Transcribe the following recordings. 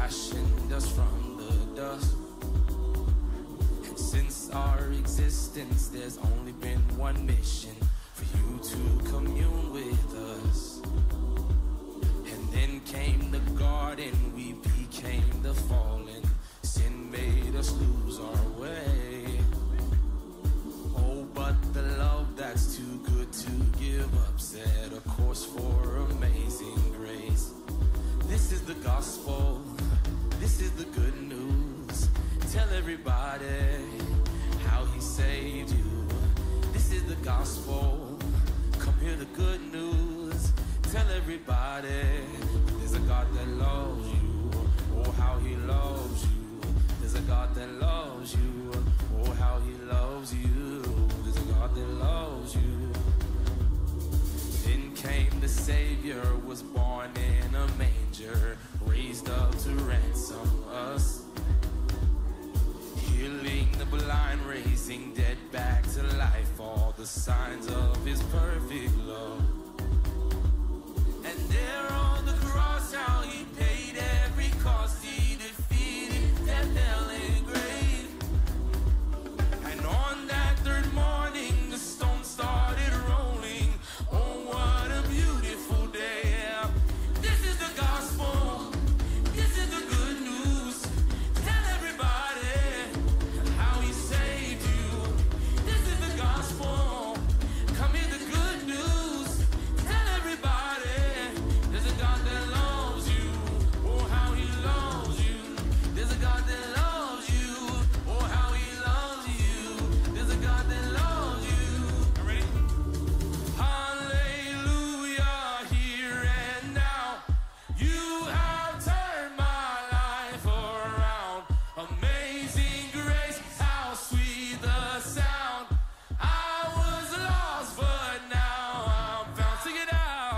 fashioned us from the dust. And since our existence, there's only been one mission: for you to commune with us. And then came the garden, we became the fallen. Sin made us lose our way. Oh, but the love that's too good to give up set a course for amazing grace. This is the gospel, this is the good news. Tell everybody how he saved you. This is the gospel, come hear the good news. Tell everybody there's a God that loves you. Oh, how he loves you. There's a God that loves you. Oh, how he loves you. There's a God that loves you. Then came the Savior, was born in a manger, raised up to ransom us. Healing the blind, raising dead back to life, all the signs of his perfect love. And there on the cross, how he paid every cost. He defeated death, hell, and grave. And on that third morning, the stone started rolling. Oh, what a beautiful day. This is the gospel. This is the good news. Tell everybody how he saved you. This is the gospel. Come hear the good news. Tell everybody there's a God that loves you. Oh, how he loves you. There's a God that loves you. Oh, how he loves you. There's a God that loves you. Ready? Hallelujah, here and now. You have turned my life around. Amazing grace, how sweet the sound. I was lost, but now I'm found. Sing it out.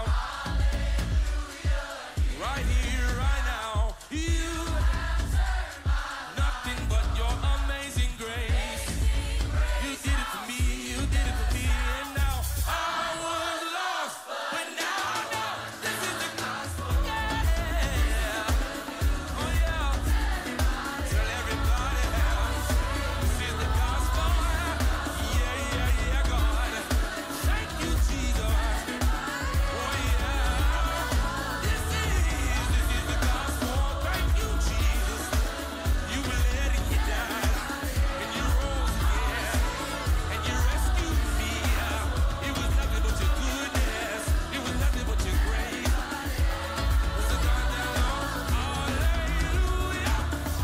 Right here, right now. You have turned nothing but your amazing grace. You did it for me, you did it for me, and now I was lost, but now I know this is the gospel. Yeah. Oh yeah. Tell everybody how this is the gospel. Yeah, yeah, yeah, God. Thank you, Jesus. Oh yeah. This is the gospel. Thank you, Jesus. You were dead and you died, and you rose again, and you rescued me. It was nothing but your goodness. It was nothing but your grace. It's the God that loves. Hallelujah.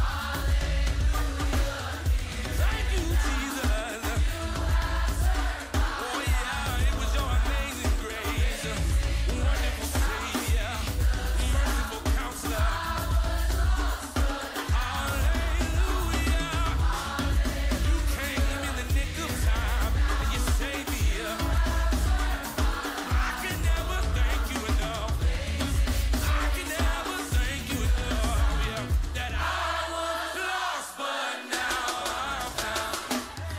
Thank you, Jesus. Oh yeah, it was your amazing grace. Wonderful Savior, merciful Counselor. Hallelujah. You came in the nick of time and you saved me. I can never thank you enough. I can never thank you enough. Yeah. That I was lost, but now I'm found.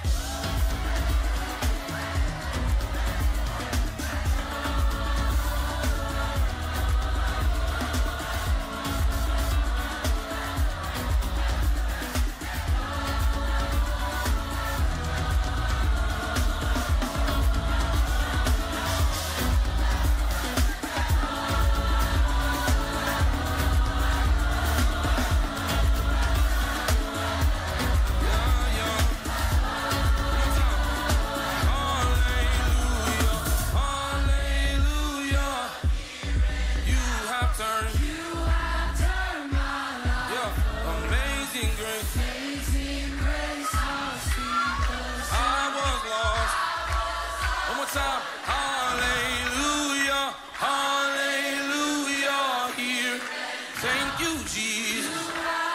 Hallelujah. You have turned my life. Yeah. Amazing grace. I was lost. One more time. Hallelujah. Hallelujah. Here. Thank you, Jesus.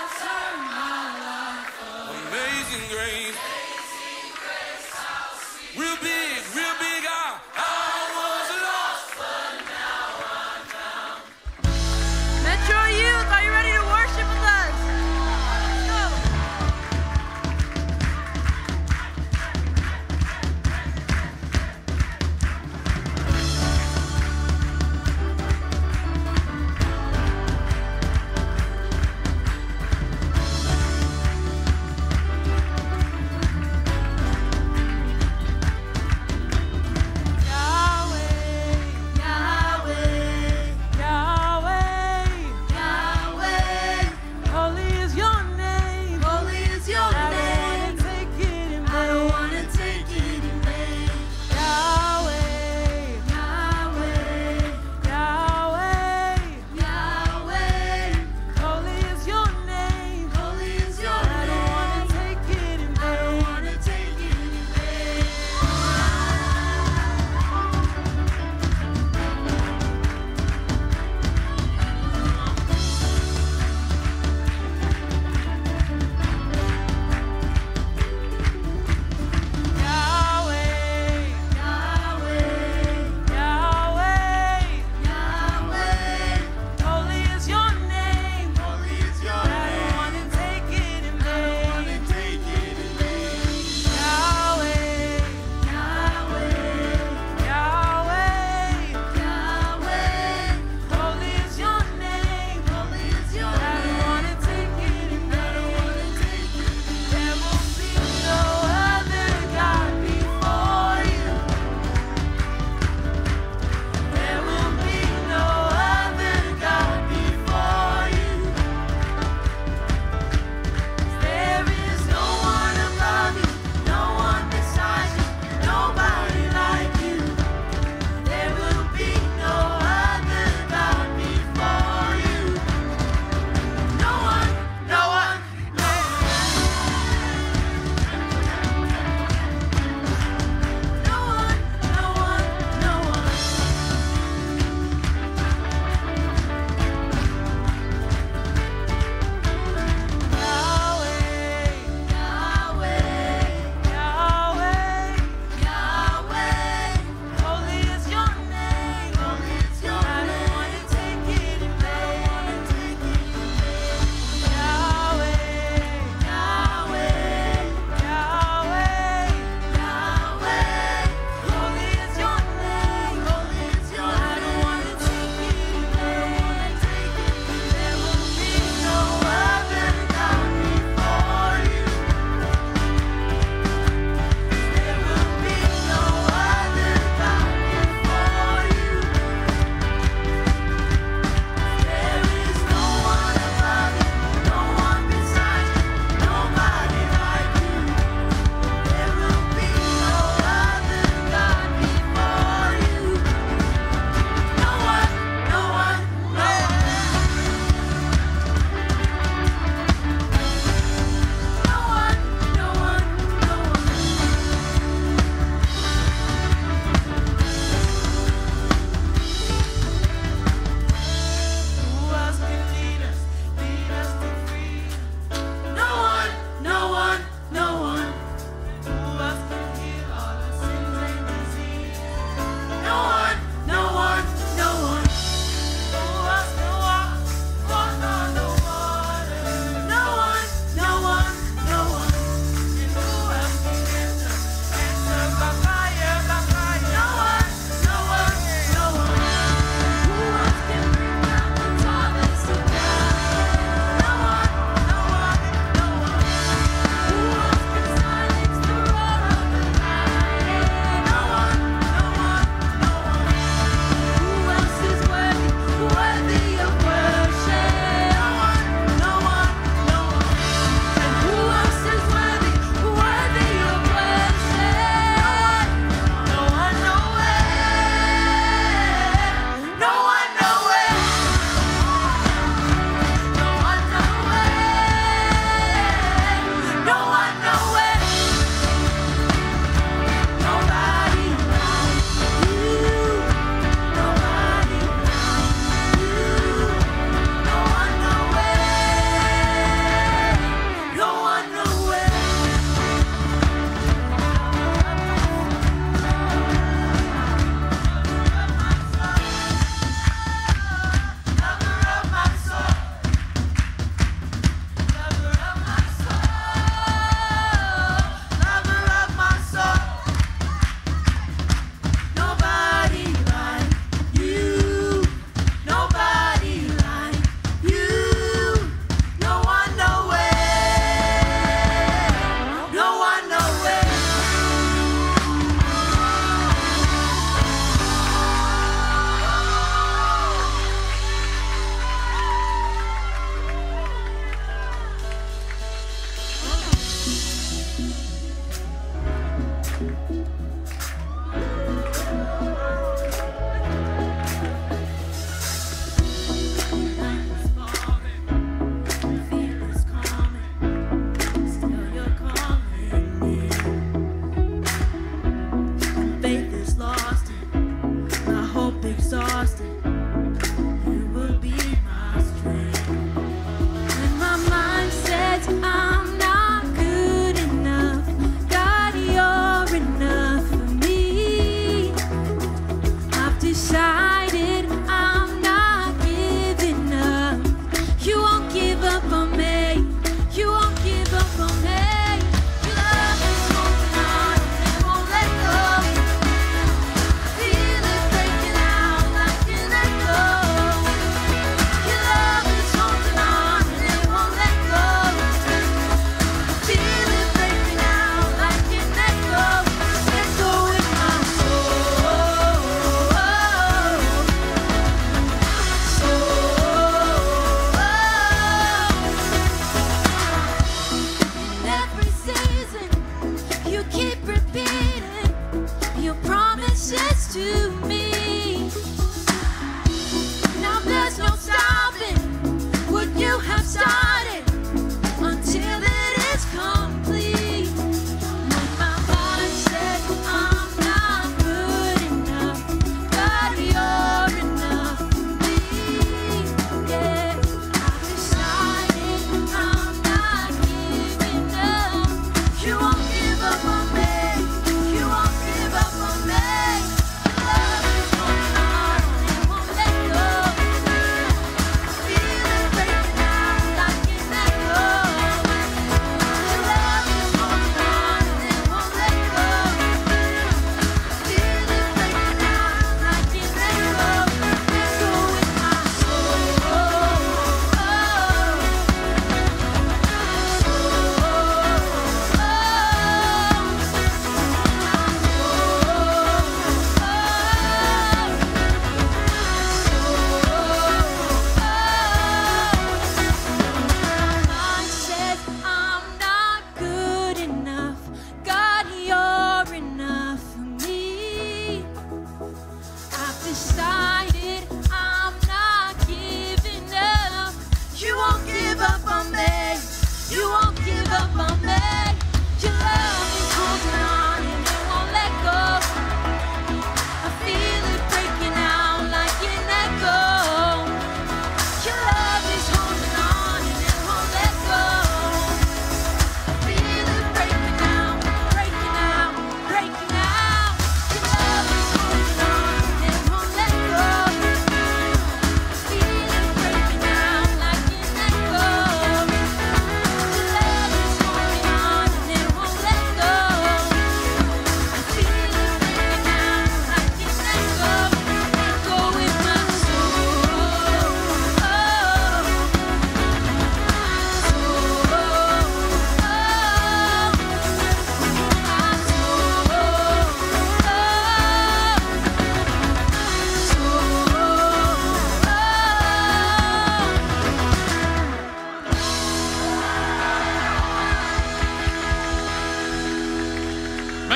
Amazing grace. Real big, real big. I was lost. Metro Youth, are you ready to worship with us? Let's go.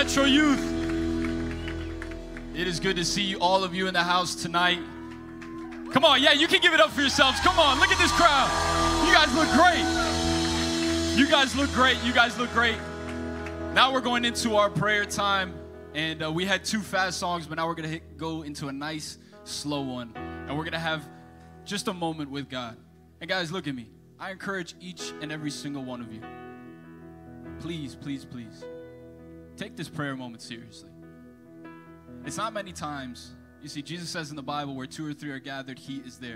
Metro Youth, it is good to see all of you in the house tonight. Come on, yeah, you can give it up for yourselves. Come on, look at this crowd. You guys look great. You guys look great. You guys look great. Now we're going into our prayer time, and we had 2 fast songs, but now we're going to go into a nice, slow one, and we're going to have just a moment with God. And guys, look at me. I encourage each and every single one of you. Please, please, please, take this prayer moment seriously. It's not many times. You see, Jesus says in the Bible, where 2 or 3 are gathered, he is there.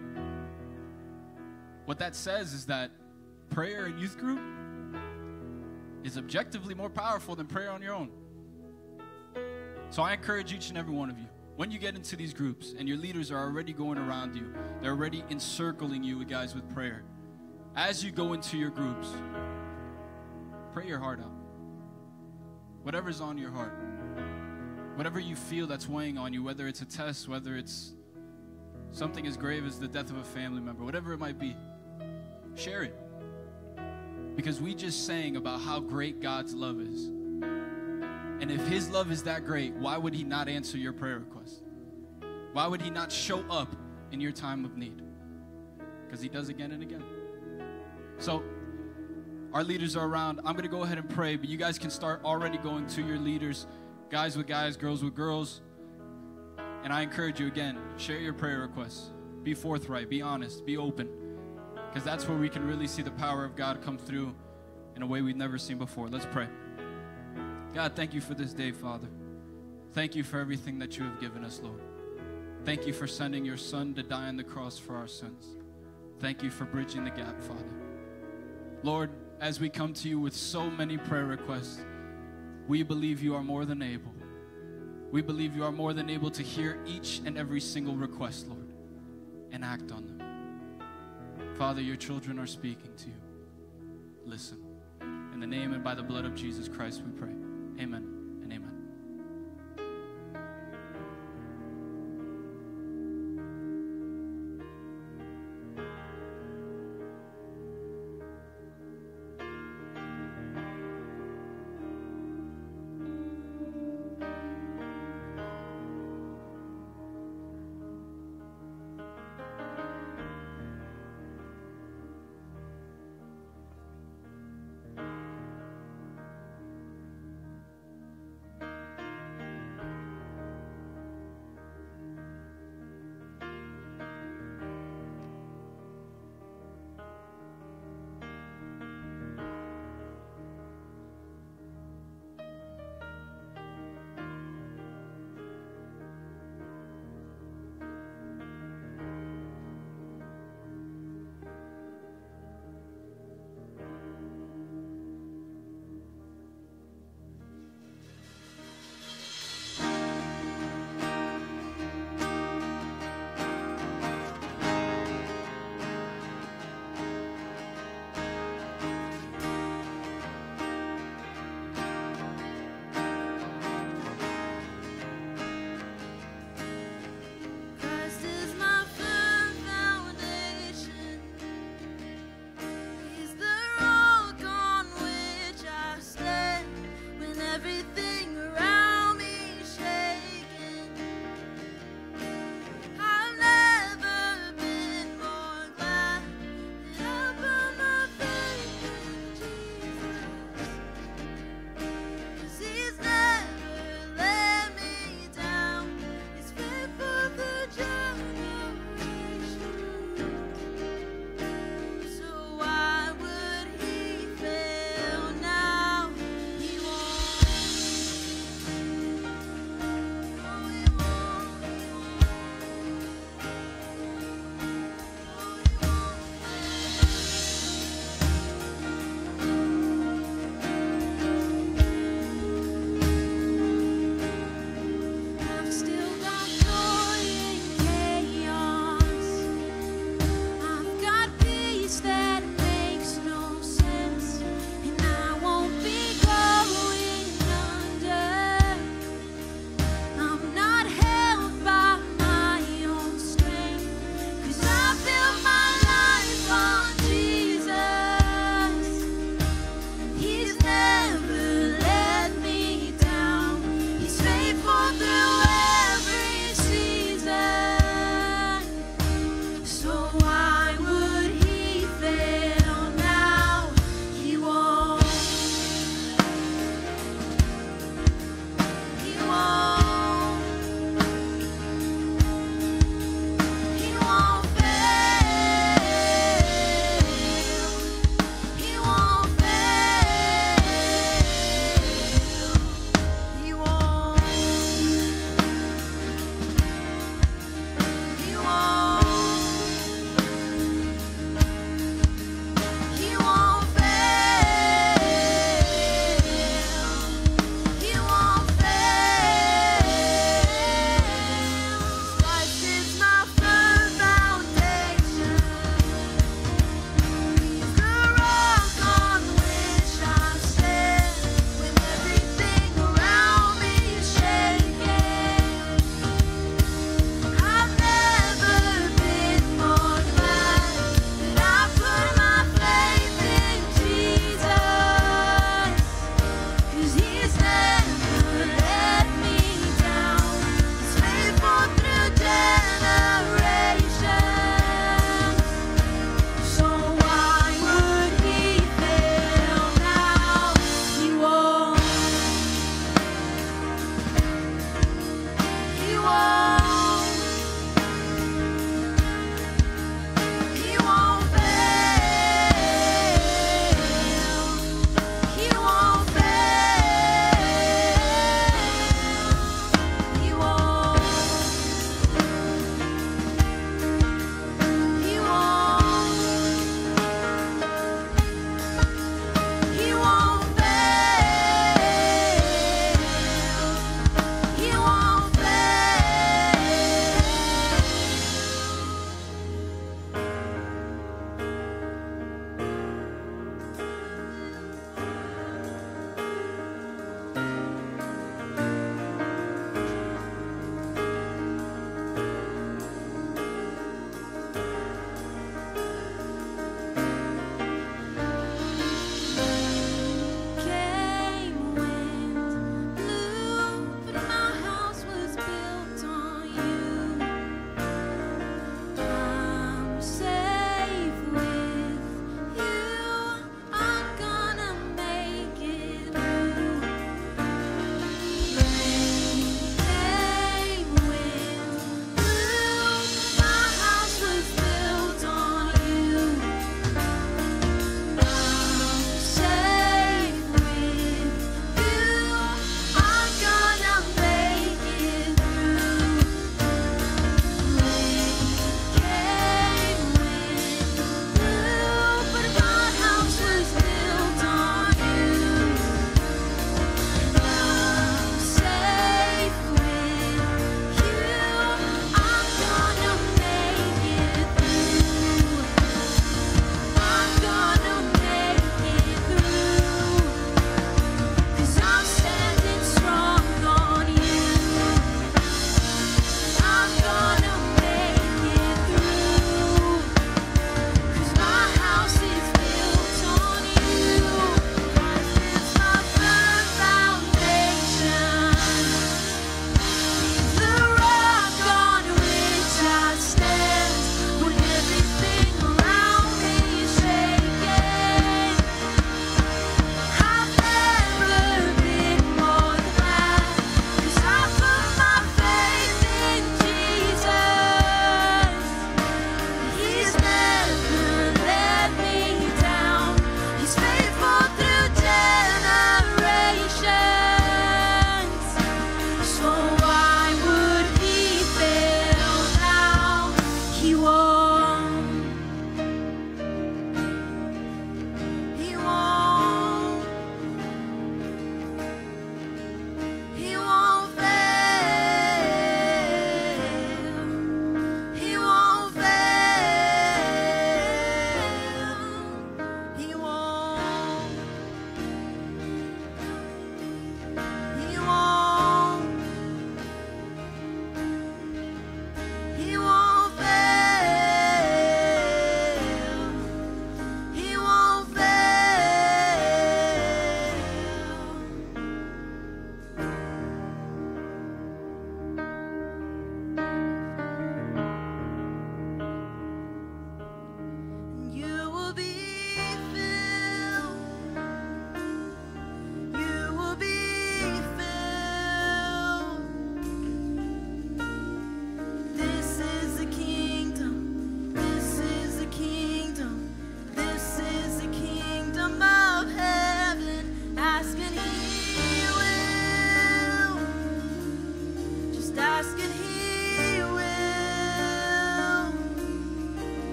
What that says is that prayer in youth group is objectively more powerful than prayer on your own. So I encourage each and every one of you, when you get into these groups and your leaders are already going around you, they're already encircling you guys with prayer. As you go into your groups, pray your heart out. Whatever's on your heart, whatever you feel that's weighing on you, whether it's a test, whether it's something as grave as the death of a family member, whatever it might be, share it. Because we just sang about how great God's love is. And if his love is that great, why would he not answer your prayer request? Why would he not show up in your time of need? Because he does again and again. So, our leaders are around. I'm going to go ahead and pray, but you guys can start already going to your leaders, guys with guys, girls with girls. And I encourage you again, share your prayer requests. Be forthright, be honest, be open. Because that's where we can really see the power of God come through in a way we've never seen before. Let's pray. God, thank you for this day, Father. Thank you for everything that you have given us, Lord. Thank you for sending your Son to die on the cross for our sins. Thank you for bridging the gap, Father. Lord, as we come to you with so many prayer requests, we believe you are more than able. We believe you are more than able to hear each and every single request, Lord, and act on them. Father, your children are speaking to you. Listen. In the name and by the blood of Jesus Christ we pray. Amen and amen.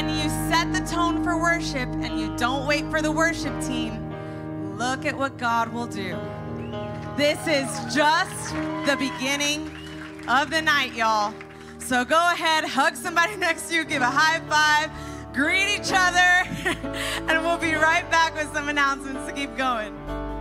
when you set the tone for worship and you don't wait for the worship team, look at what God will do. This is just the beginning of the night, y'all. So go ahead, hug somebody next to you, give a high five, greet each other, and we'll be right back with some announcements to keep going.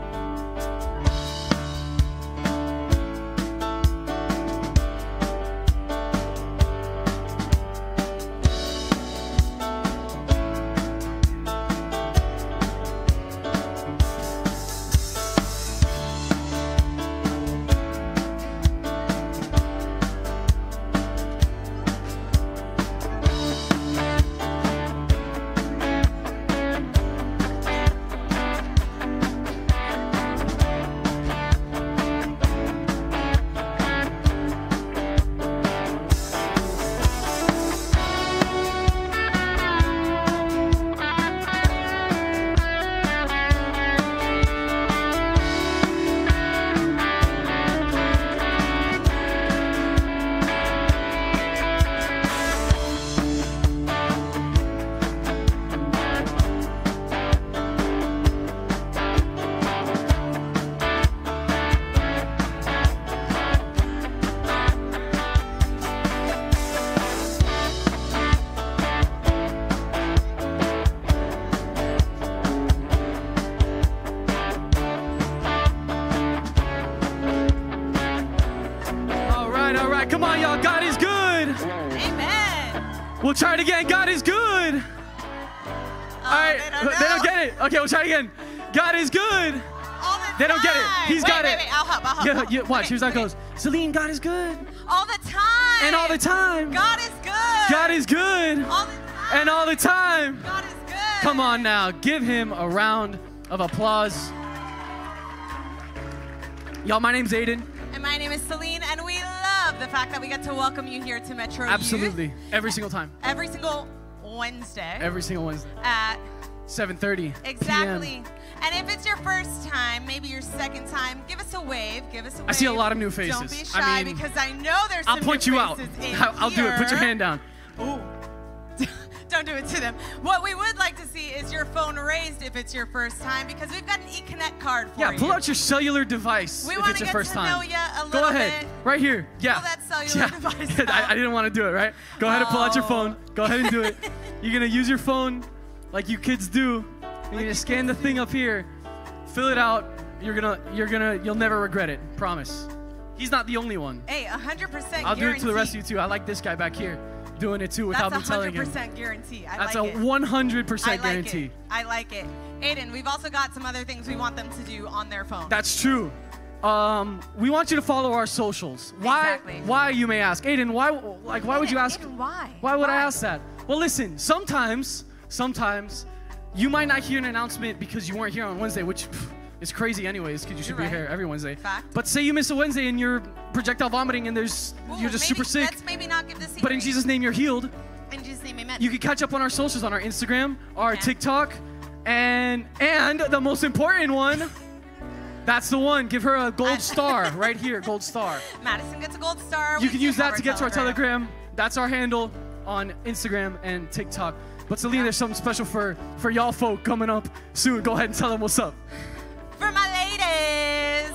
Come on, y'all. God is good. Amen. We'll try it again. God is good. All right. They don't get it. Okay, we'll try it again. God is good. All the time. They don't get it. He's got it. Wait. I'll help. Yeah, watch. Okay, Here's how it okay. goes. Celine, God is good. All the time. And all the time. God is good. God is good. All the time. And all the time. God is good. Come on now. Give him a round of applause. Y'all, my name's Aiden. And my name is Celine, and we love the fact that we get to welcome you here to Metro Absolutely. Youth. Every single time. Every single Wednesday. Every single Wednesday. At 7:30 Exactly. PM. And if it's your first time, maybe your second time, give us a wave. Give us a wave. I see a lot of new faces. Don't be shy, I mean, because I know there's some I'll point new you out. faces in I'll do it. Put your here. hand down. Ooh. Don't do it to them. What we would like to see is your phone raised if it's your first time, because we've got an eConnect card for you. Yeah, pull out your cellular device We if want it's to your get first to know time. you a Go little ahead. bit. Right here. Yeah. Pull that cellular device out. I didn't want to do it, right? Go ahead and pull out your Oh. phone. Go ahead and do it. You're going to use your phone like you kids do. You're going to scan the thing up here. Fill it out. You'll never regret it. Promise. He's not the only one. Hey, 100% I'll do it to the rest of you guarantee. too. I like this guy back here doing it too without me telling him. That's 100% guarantee. That's like a it. 100% guarantee. I like it. Aiden, we've also got some other things we want them to do on their phone. That's true. We want you to follow our socials. Why? Exactly. Why, you may ask? Aiden, why would you ask? Aiden, why? Why would I ask that? Well, listen, sometimes you might not hear an announcement because you weren't here on Wednesday, which is crazy anyways, because you should You're be right. here every Wednesday. Fact. But say you miss a Wednesday and you're projectile vomiting and you're just super sick. Let's maybe not give the secret. But in Jesus' name, you're healed. In Jesus' name, amen. You can catch up on our socials, on our Instagram, our Yeah. TikTok, and the most important one, that's the one. Give her a gold star right here, gold star. Madison gets a gold star. You can use that to get to our Telegram. That's our handle on Instagram and TikTok. But Celine, there's something special for y'all folk coming up soon. Go ahead and tell them what's up. For my ladies,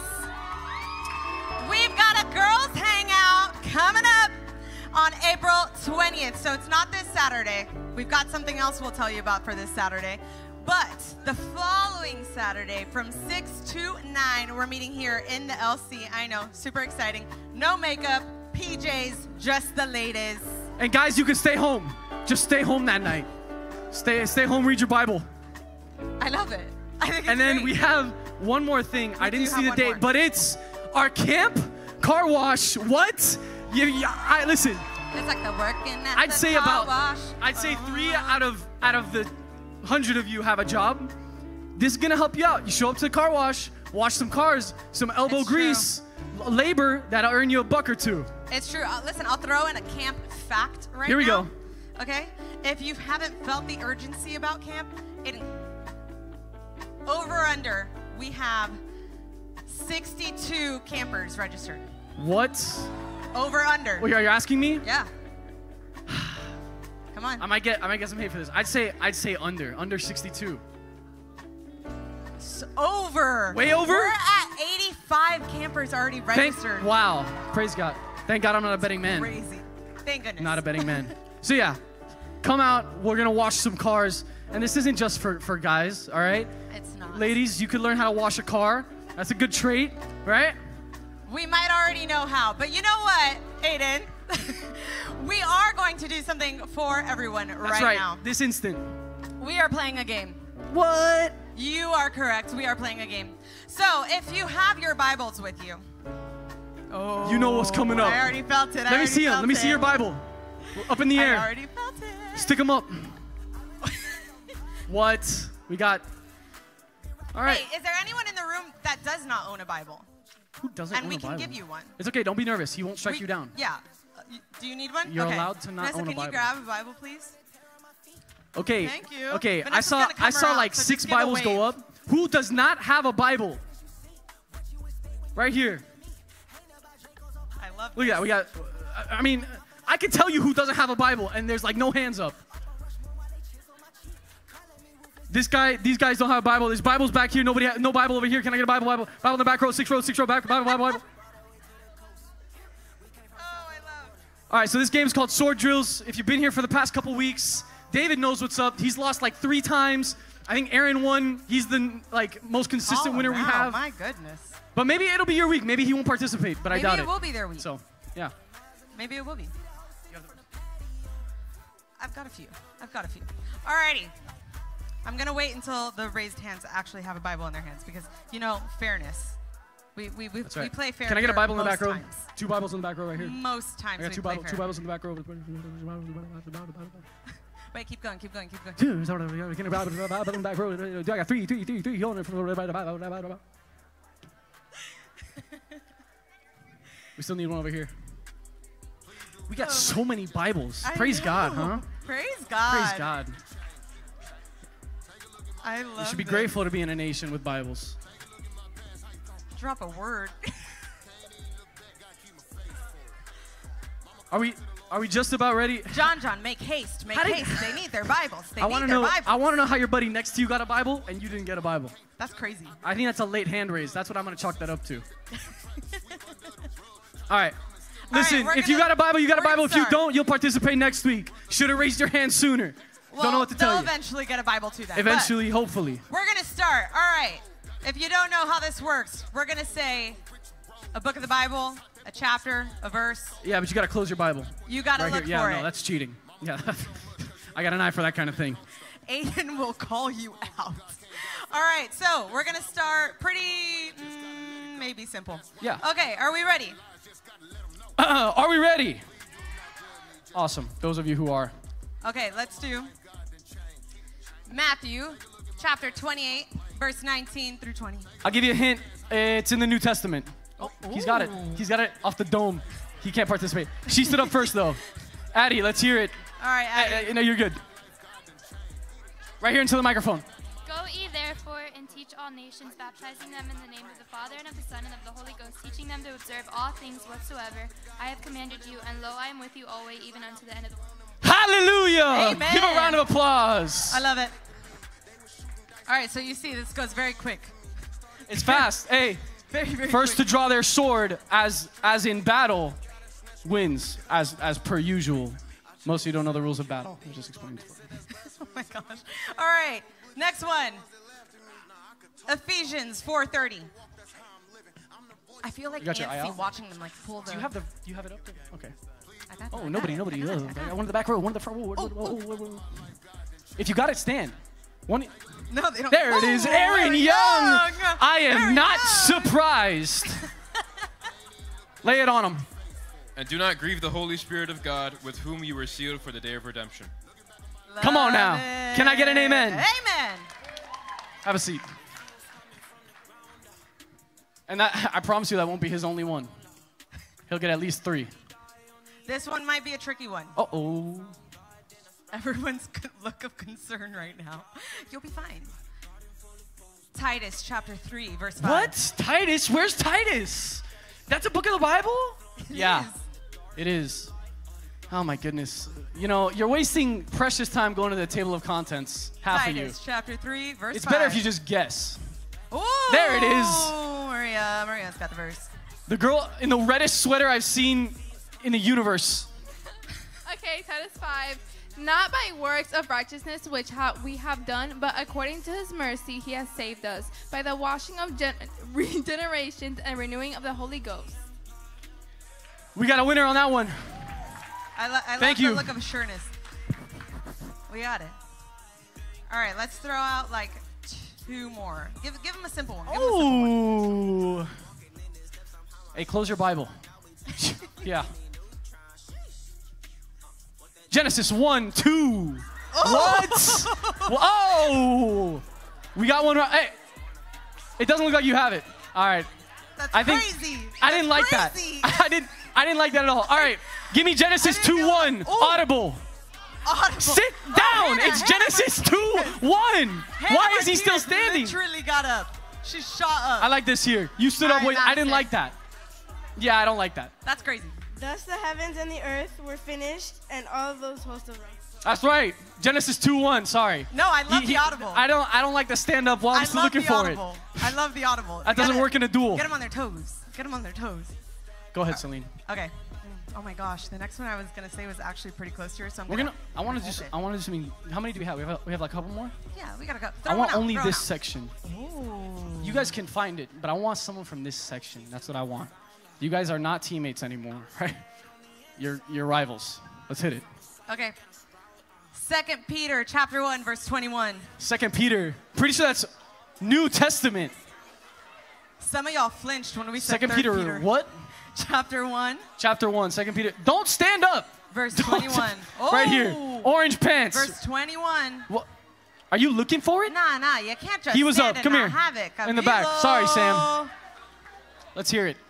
we've got a girls' hangout coming up on April 20th. So it's not this Saturday. We've got something else we'll tell you about for this Saturday. But the following Saturday from 6 to 9, we're meeting here in the LC. I know, super exciting. No makeup, PJs, just the ladies. And guys, you can stay home. Just stay home that night. Stay home, read your Bible. I love it. I think it's And then great. we have one more thing. I didn't do see have the one date, more. but it's our camp car wash. What? Listen. It's like the working at I'd the say car about, wash. I'd say 3 out of the 100 of you have a job. This is gonna help you out. You show up to the car wash, wash some cars, some elbow It's true. grease, labor that'll earn you $1 or $2. It's true. Listen, I'll throw in a camp fact right now. Here we go. Okay? If you haven't felt the urgency about camp, over under, we have 62 campers registered. What? Over under. Wait, are you asking me? Yeah. Come on. I might get some hate for this. I'd say under 62. It's over. Way over? We're at 85 campers already registered. Wow. Praise God. Thank God I'm not a betting man. Crazy. Thank goodness. Not a betting man. So yeah, come out. We're gonna wash some cars, and this isn't just for guys. All right. It's not. Ladies, you could learn how to wash a car. That's a good trait, right? We might already know how, but you know what, Aiden? We are going to do something for everyone That's right now. This instant. We are playing a game. What? You are correct. We are playing a game. So if you have your Bibles with you. Oh. You know what's coming up. I already felt it. Let me see them. Let me see your Bible. Up in the air. I already felt it. Stick them up. What? We got. All right. Hey, is there anyone in the room that does not own a Bible? Who doesn't And own we a Bible? can give you one. It's okay. Don't be nervous. He won't strike you down. Yeah. Do you need one? You're okay. allowed to not Vanessa, own a can Bible. you grab a Bible, please? Okay. Thank you. Okay. Vanessa's I gonna come saw around, like so 6 just give a Bibles go wave. up. Who does not have a Bible? Right here. I love Look at that. We got. I mean, I can tell you who doesn't have a Bible, and there's like no hands up. These guys don't have a Bible. There's Bibles back here. No Bible over here. Can I get a Bible? Bible in the back row. 6 row back. Bible. Oh, I love. All right, so this game is called Sword Drills. If you've been here for the past couple weeks, David knows what's up. He's lost like 3 times. I think Aaron won. He's the most consistent winner we have. My goodness. But maybe it'll be your week. Maybe he won't participate, but I doubt it. Maybe it will be their week. So, yeah. Maybe it will be. I've got a few. Alrighty. I'm going to wait until the raised hands actually have a Bible in their hands because, fairness. We That's right. play fair. Can I get a Bible in the back row? Times. 2 Bibles in the back row right here. Most times I got we play fair. two Bibles in the back row. Wait, keep going. I got 3. We still need one over here. We got so many Bibles. Praise God, huh? Praise God. Praise God. I love You should be this. grateful to be in a nation with Bibles. Drop a word. Are we just about ready? John, make haste. Make haste. They need their Bibles. I want to know how your buddy next to you got a Bible and you didn't get a Bible. That's crazy. I think that's a late hand raise. That's what I'm going to chalk that up to. All right. Listen, if you got a Bible, you got a Bible. If you don't, you'll participate next week. Should have raised your hand sooner. Well, don't know what to tell you. They'll eventually get a Bible too then. Eventually, hopefully. We're going to start. All right. If you don't know how this works, we're going to say a book of the Bible, a chapter, a verse. Yeah, but you got to close your Bible. You got to right look here. for Yeah, it. no, that's cheating. Yeah. I got an eye for that kind of thing. Aiden will call you out. All right, so we're going to start pretty, maybe simple. Yeah. Okay, are we ready? Are we ready? Awesome. Those of you who are. Okay, let's do Matthew chapter 28, verse 19 through 20. I'll give you a hint. It's in the New Testament. Oh, he's got it. He's got it off the dome. He can't participate. She stood up first, though. Addie, let's hear it. All right, Addie. No, you're good. Right here into the microphone. Go ye therefore and teach all nations, baptizing them in the name of the Father and of the Son and of the Holy Ghost, teaching them to observe all things whatsoever I have commanded you, and lo, I am with you always, even unto the end of the world. Hallelujah! Amen. Give a round of applause. I love it. All right, so you see, this goes very quick. It's fast. Hey, Very, very first quick. to draw their sword, as in battle, wins, as per usual. Most of you don't know the rules of battle. I'm just explaining. Oh my gosh. All right, next one. Ephesians 4:30. I feel like You got your eye Nancy out? watching them like pull the. Do you have it up there? Okay. I got Oh, that. nobody. I got it. One in the back row, one in the front row. Whoa. If you got it, stand. One. No, they don't. There it is, Oh, Aaron Young. I am Aaron not Young. surprised. Lay it on him. And do not grieve the Holy Spirit of God, with whom you were sealed for the day of redemption. Come on now. Love Can I get an amen? Amen. Have a seat. And that, I promise you that won't be his only one. He'll get at least 3. This one might be a tricky one. Uh-oh. Everyone's look of concern right now. You'll be fine. Titus chapter 3, verse 5. What? Titus? Where's Titus? That's a book of the Bible? Yeah, it is. Oh my goodness. You know, you're wasting precious time going to the table of contents. Half of you. Titus chapter 3, verse 5. It's better if you just guess. Ooh, There it is. Maria's got the verse. The girl in the reddest sweater I've seen in the universe. Okay, Titus 5. Not by works of righteousness which we have done, but according to his mercy he has saved us, by the washing of regenerations and renewing of the Holy Ghost. We got a winner on that one. I Thank love you. the look of sureness. We got it. All right, let's throw out like 2 more. Give him a simple one. Give him a simple one. Ooh. Hey, close your Bible. Yeah. Genesis 1, 2. What? Whoa. We got one right. Hey, it doesn't look like you have it. All right. That's I think crazy. I didn't like crazy. that. I didn't like that at all. All right. Give me Genesis 2, 1. Audible. Audible. Sit Oh, down. Hannah, It's Hannah Genesis 2, 1. Why is he still standing? Literally got up. She shot up. I like this here. You stood up. All right, Wait, I didn't that's like it. that. Yeah, I don't like that. That's crazy. Thus the heavens and the earth were finished, and all of those hosts of them. That's right. Genesis 2:1. Sorry. No, I love the audible. I don't like the stand up while I'm still love looking the for audible. I love the audible. That doesn't work in a duel. Get them on their toes. Get them on their toes. it. Go ahead, Celine. Okay. Oh my gosh, the next one I was gonna say was actually pretty close to yours, so I'm We're gonna. gonna. I want to just. I mean, how many do we have? We have like a couple more. Yeah, we gotta go. I want only throw this it out. section. Ooh. You guys can find it, but I want someone from this section. That's what I want. You guys are not teammates anymore, right? You're rivals. Let's hit it. Okay. 2 Peter chapter 1 verse 21. 2 Peter. Pretty sure that's New Testament. Some of y'all flinched when we said 2 3 Peter. What? Chapter 1 Chapter 1. 2 Peter. Don't stand up. verse Don't- 21. Right here. Oh, Orange pants. Verse 21. What? Are you looking for it? Nah, you can't just He was stand up. and Come not here. have it. In the back. Camilo. Sorry, Sam. Let's hear it.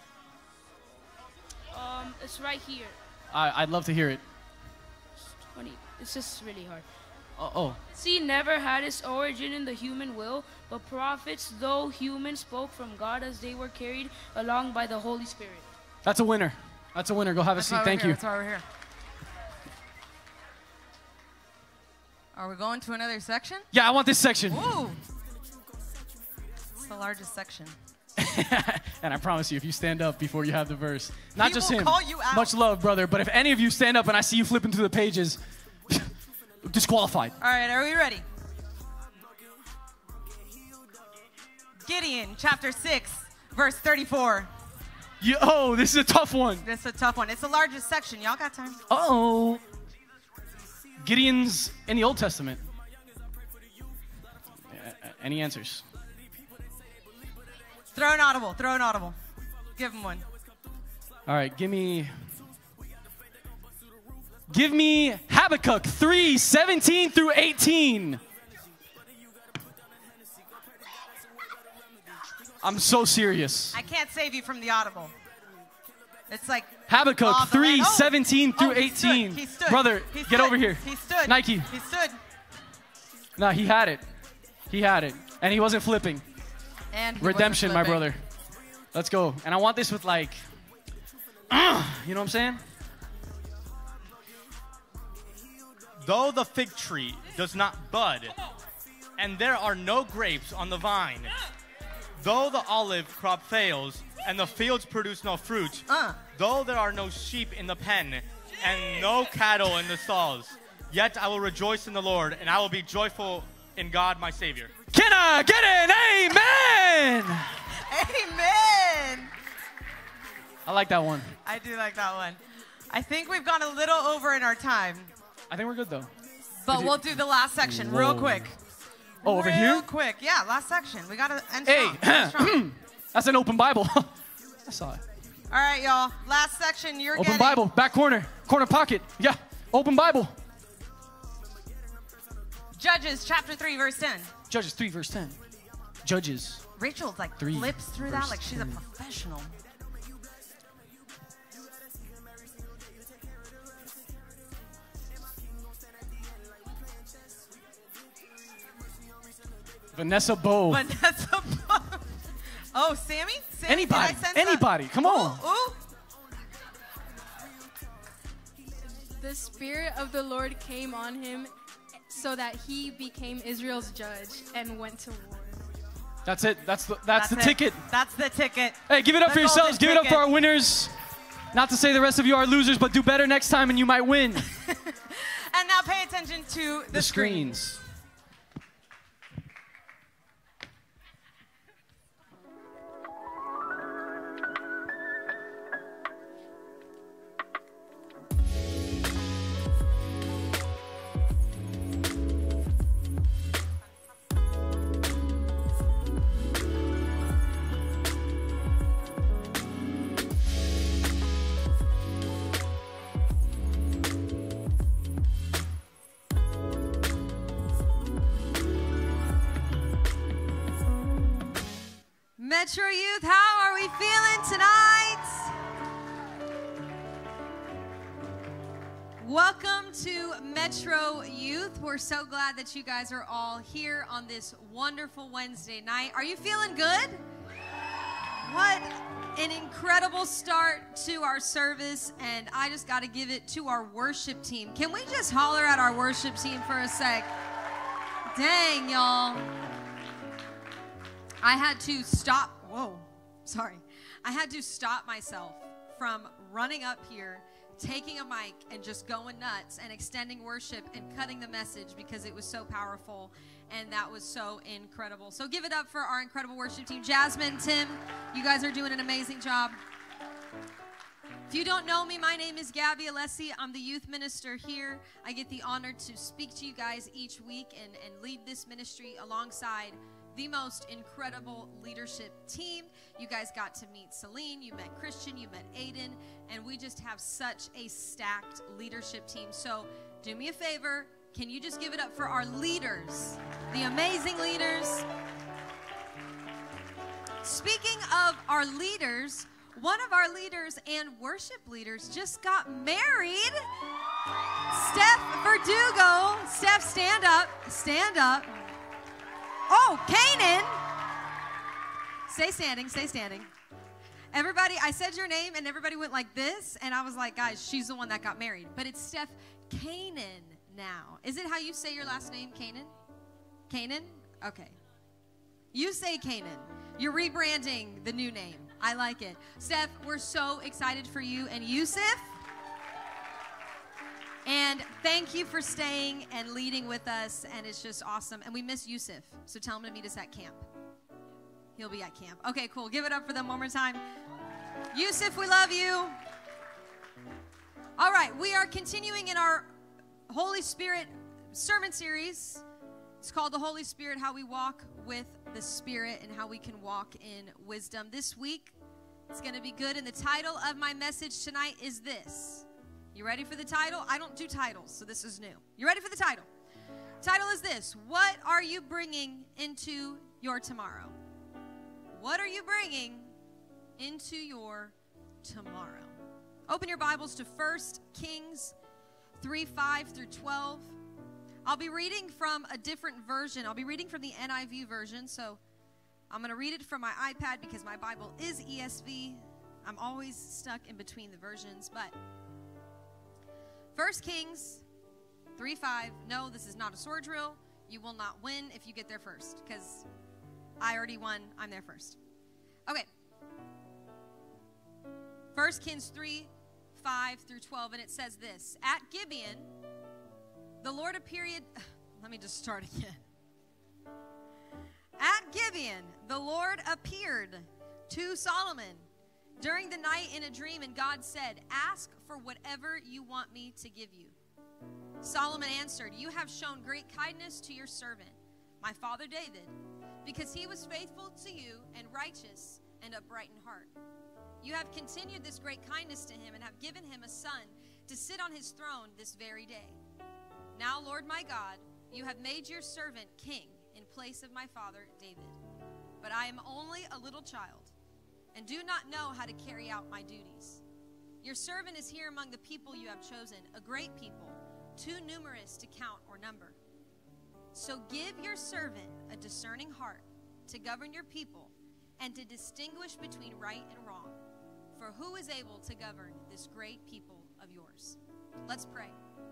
It's right here. I'd love to hear it. 20. It's just really hard. Oh. See, never had its origin in the human will, but prophets, though human, spoke from God as they were carried along by the Holy Spirit. That's a winner. That's a winner. Go have a That's seat. why we're Thank here. you. That's why we're here. Are we going to another section? Yeah, I want this section. Ooh. It's the largest section. And I promise you, if you stand up before you have the verse, not He just will him. call you out. Much love, brother. But if any of you stand up and I see you flipping through the pages, disqualified. All right, are we ready? Gideon, chapter 6, verse 34. Yo, this is a tough one. This is a tough one. It's the largest section. Y'all got time? Uh-oh. Gideon's in the Old Testament. Any answers? Throw an audible. Throw an audible. Give him one. All right, give me Habakkuk 3:17 through 18. I'm so serious. I can't save you from the audible. It's like Habakkuk off the leg. 3:17 through he stood. 18. He stood. Brother, He get stood. over here. He stood. Nike. He stood. No, he had it. He had it. And he wasn't flipping. And he Redemption, my wasn't brother. Let's go. And I want this with like, you know what I'm saying? Though the fig tree does not bud, and there are no grapes on the vine, though the olive crop fails, and the fields produce no fruit, though there are no sheep in the pen, and no cattle in the stalls, yet I will rejoice in the Lord, and I will be joyful in God my Savior. Can I get an amen? Amen. I like that one. I do like that one. I think we've gone a little over in our time, I think we're good though. but we'll do the last section real Whoa. quick. Oh, over Real here? quick. Yeah, last section. We got to end Hey, strong. End strong. that's an open Bible. I saw it. All right, y'all. Last section. You're Open getting Bible, back corner pocket. Yeah, open Bible. Judges chapter 3, verse 10. Judges 3, verse 10. Judges. Rachel's like 3, flips through that verse like she's a 10. professional. Vanessa Bow. Vanessa. Oh, Sammy? Sammy? Anybody. Did I sense Anybody. that? Come on. Ooh, ooh. the Spirit of the Lord came on him so that he became Israel's judge and went to war. That's it. That's the ticket. That's the ticket. Hey, give it up The for yourselves. golden Give it up for ticket. our winners. Not to say the rest of you are losers, but do better next time and you might win. And now pay attention to the screens. Metro Youth, how are we feeling tonight? Welcome to Metro Youth. We're so glad that you guys are all here on this wonderful Wednesday night. Are you feeling good? What an incredible start to our service, and I just got to give it to our worship team. Can we just holler at our worship team for a sec? Dang, y'all. I had to stop. I had to stop myself from running up here, taking a mic, and just going nuts and extending worship and cutting the message because it was so powerful and that was so incredible. So give it up for our incredible worship team. Jasmine, Tim, you guys are doing an amazing job. If you don't know me, my name is Gabby Alessi. I'm the youth minister here. I get the honor to speak to you guys each week and lead this ministry alongside the most incredible leadership team. You guys got to meet Celine, you met Christian, you met Aiden, and we just have such a stacked leadership team. So do me a favor, can you just give it up for our leaders, the amazing leaders? Speaking of our leaders, one of our leaders and worship leaders just got married. Steph Verdugo. Steph, stand up. Stand up. Oh, Canaan. Stay standing, stay standing. Everybody, I said your name and everybody went like this, and I was like, guys, she's the one that got married. But it's Steph Canaan now. Is it how you say your last name, Canaan? Canaan? Okay. You say Canaan. You're rebranding the new name. I like it. Steph, we're so excited for you and Yusuf. And thank you for staying and leading with us, and it's just awesome. And we miss Yusuf, so tell him to meet us at camp. He'll be at camp. Okay, cool. Give it up for them one more time. Yusuf, we love you. All right, we are continuing in our Holy Spirit sermon series. It's called The Holy Spirit, How We Walk with the Spirit and How We Can Walk in Wisdom. This week, it's going to be good, and the title of my message tonight is this. You ready for the title? I don't do titles, so this is new. You ready for the title? Title is this: what are you bringing into your tomorrow? What are you bringing into your tomorrow? Open your Bibles to 1 Kings 3:5 through 12. I'll be reading from a different version. I'll be reading from the NIV version, so I'm going to read it from my iPad because my Bible is ESV. I'm always stuck in between the versions, but 1 Kings 3:5. No, this is not a sword drill. You will not win if you get there first, because I already won. I'm there first. Okay. 1 Kings 3:5 through 12, and it says this. At Gibeon, the Lord appeared. Let me just start again. At Gibeon, the Lord appeared to Solomon during the night in a dream, and God said, ask for whatever you want me to give you. Solomon answered, you have shown great kindness to your servant, my father David, because he was faithful to you and righteous and upright in heart. You have continued this great kindness to him and have given him a son to sit on his throne this very day. Now, Lord my God, you have made your servant king in place of my father David. But I am only a little child and do not know how to carry out my duties. Your servant is here among the people you have chosen, a great people, too numerous to count or number. So give your servant a discerning heart to govern your people and to distinguish between right and wrong. For who is able to govern this great people of of yours. Let's pray.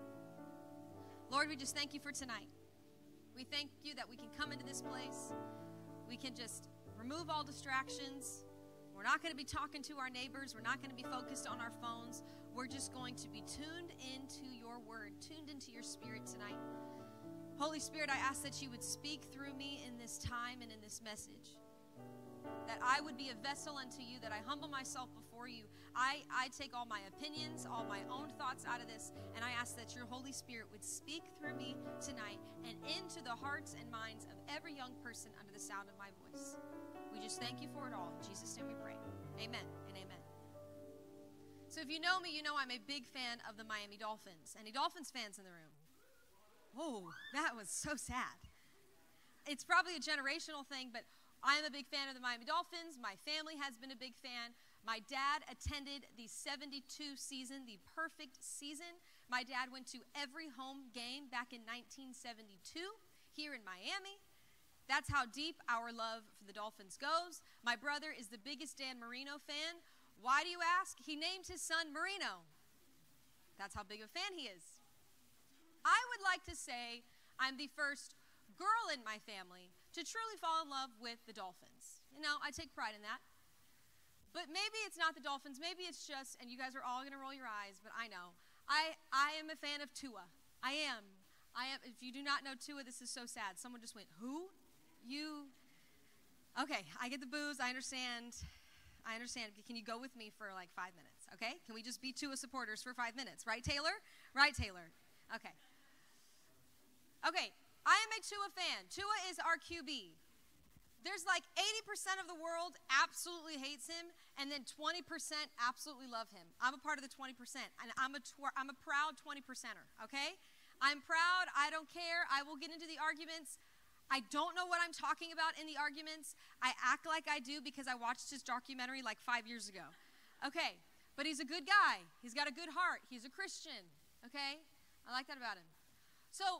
Lord, we just thank you for tonight. We thank you that we can come into this place. We can just remove all distractions. We're not going to be talking to our neighbors. We're not going to be focused on our phones. We're just going to be tuned into your word, tuned into your spirit tonight. Holy Spirit, I ask that you would speak through me in this time and in this message. That I would be a vessel unto you, that I humble myself before you. I take all my opinions, all my own thoughts out of this, and I ask that your Holy Spirit would speak through me tonight and into the hearts and minds of every young person under the sound of my voice. We just thank you for it all. In Jesus' name we pray. Amen and amen. So if you know me, you know I'm a big fan of the Miami Dolphins. Any Dolphins fans in the room? Oh, that was so sad. It's probably a generational thing, but I am a big fan of the Miami Dolphins. My family has been a big fan. My dad attended the 72 season, the perfect season. My dad went to every home game back in 1972 here in Miami. That's how deep our love for the Dolphins goes. My brother is the biggest Dan Marino fan. Why do you ask? He named his son Marino. That's how big of a fan he is. I would like to say I'm the first girl in my family to truly fall in love with the Dolphins. You know, I take pride in that. But maybe it's not the Dolphins. Maybe it's just, and you guys are all going to roll your eyes, but I know. I am a fan of Tua. I am. If you do not know Tua, this is so sad. Someone just went, who? You? Okay, I get the boos. I understand. Can you go with me for like 5 minutes, okay? Can we just be Tua supporters for 5 minutes? Right, Taylor? Right, Taylor? Okay. Okay, I am a Tua fan. Tua is our QB. There's like 80% of the world absolutely hates him, and then 20% absolutely love him. I'm a part of the 20%, and I'm a proud 20%er, okay? I'm proud. I don't care. I will get into the arguments. I don't know what I'm talking about in the arguments. I act like I do because I watched his documentary like 5 years ago. Okay, but he's a good guy. He's got a good heart. He's a Christian, okay? I like that about him. So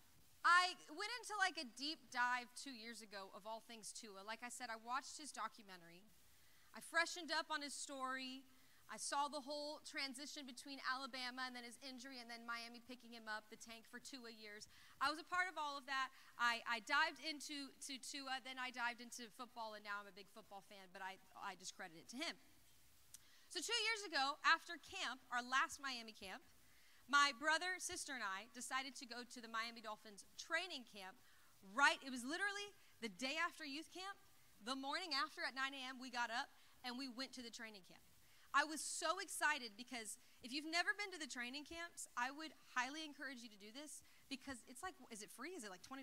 I went into like a deep dive 2 years ago of all things Tua. Like I said, I watched his documentary. I freshened up on his story. I saw the whole transition between Alabama and then his injury and then Miami picking him up, the tank for Tua years. I was a part of all of that. I dived into Tua, then I dived into football, and now I'm a big football fan, but I discredit it to him. So 2 years ago, after camp, our last Miami camp, my brother, sister, and I decided to go to the Miami Dolphins training camp. It was literally the day after youth camp. The morning after at 9 a.m., we got up and we went to the training camp. I was so excited because if you've never been to the training camps, I would highly encourage you to do this because it's like, is it free? Is it like $20?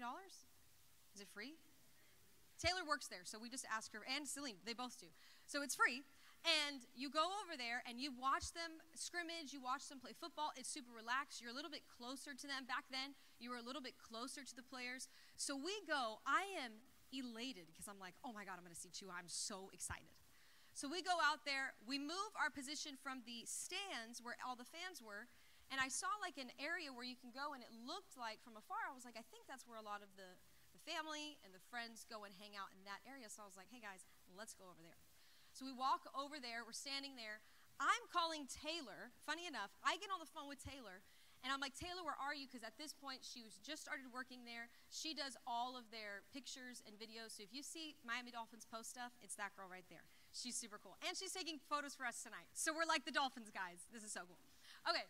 Is it free? Taylor works there, so we just ask her, and Celine, they both do. So it's free. And you go over there and you watch them scrimmage, you watch them play football. It's super relaxed. You're a little bit closer to them. Back then, you were a little bit closer to the players. So we go. I am elated because I'm like, oh my God, I'm going to see Tua. I'm so excited. So we go out there. We move our position from the stands where all the fans were. And I saw like an area where you can go, and it looked like from afar, I was like, I think that's where a lot of the family and the friends go and hang out in that area. So I was like, hey guys, let's go over there. So we walk over there, we're standing there. I'm calling Taylor. Funny enough, I get on the phone with Taylor, and I'm like, Taylor, where are you? Because at this point, she was just started working there. She does all of their pictures and videos. So if you see Miami Dolphins post stuff, it's that girl right there. She's super cool. And she's taking photos for us tonight. So we're like the Dolphins guys. This is so cool. Okay.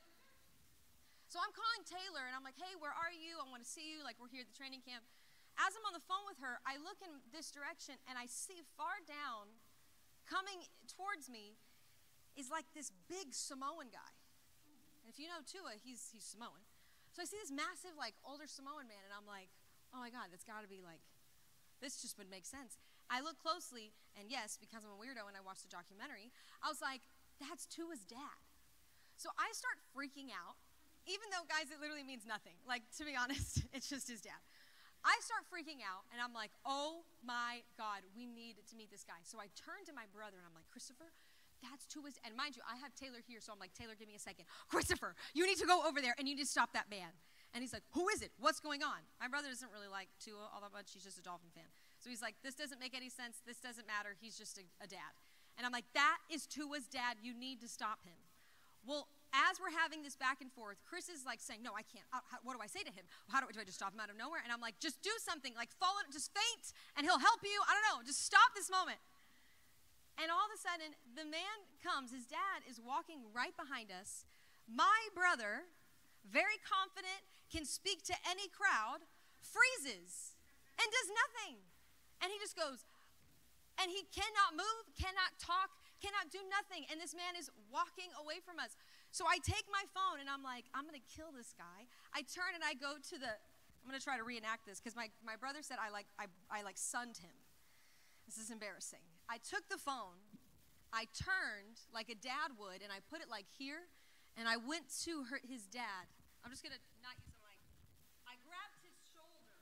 So I'm calling Taylor, and I'm like, hey, where are you? I want to see you. Like, we're here at the training camp. As I'm on the phone with her, I look in this direction, and I see far down, coming towards me, is like this big Samoan guy. And if you know Tua, he's Samoan. So I see this massive, like, older Samoan man, and I'm like, oh my God, that's got to be like, this just would make sense. I look closely, and yes, because I'm a weirdo and I watched the documentary, I was like, that's Tua's dad. So I start freaking out, even though, guys, it literally means nothing. Like, to be honest, it's just his dad. I start freaking out, and I'm like, oh my God, we need to meet this guy. So I turn to my brother, and I'm like, Christopher, that's Tua's, and mind you, I have Taylor here, so I'm like, Taylor, give me a second. Christopher, you need to go over there, and you need to stop that man. And he's like, who is it? What's going on? My brother doesn't really like Tua all that much. He's just a Dolphin fan. So he's like, this doesn't make any sense. This doesn't matter. He's just a dad. And I'm like, that is Tua's dad. You need to stop him. Well, as we're having this back and forth, Chris is like saying, no, I can't. What do I say to him? Do I just stop him out of nowhere? And I'm like, just do something. Like fall, just faint, and he'll help you. I don't know. Just stop this moment. And all of a sudden, the man comes. His dad is walking right behind us. My brother, very confident, can speak to any crowd, freezes and does nothing. And he just goes, and he cannot move, cannot talk, cannot do nothing. And this man is walking away from us. So I take my phone and I'm like, I'm going to kill this guy. I turn and I go to I'm going to try to reenact this because my brother said I sunned him. This is embarrassing. I took the phone, I turned like a dad would, and I put it like here, and I went to his dad. I'm just going to not use the mic. I grabbed his shoulder.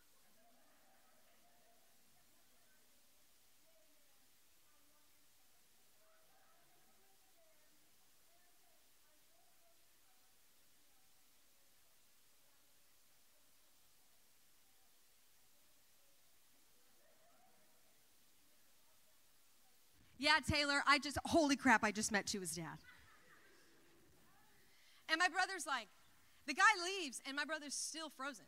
Yeah, Taylor, holy crap, I just met Chua's dad. And my brother's like, the guy leaves, and my brother's still frozen.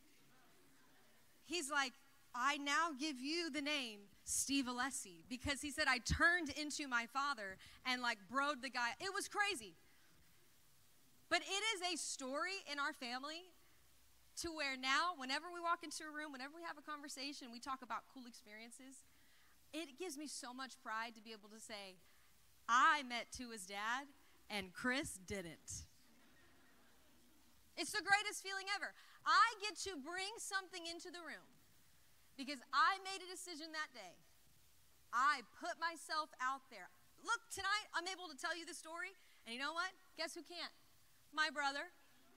He's like, I now give you the name Steve Alessi, because he said I turned into my father and like broed the guy. It was crazy. But it is a story in our family to where now, whenever we walk into a room, whenever we have a conversation, we talk about cool experiences. It gives me so much pride to be able to say, I met Tua's dad and Chris didn't. It's the greatest feeling ever. I get to bring something into the room because I made a decision that day. I put myself out there. Look, tonight I'm able to tell you the story, and you know what? Guess who can't? My brother.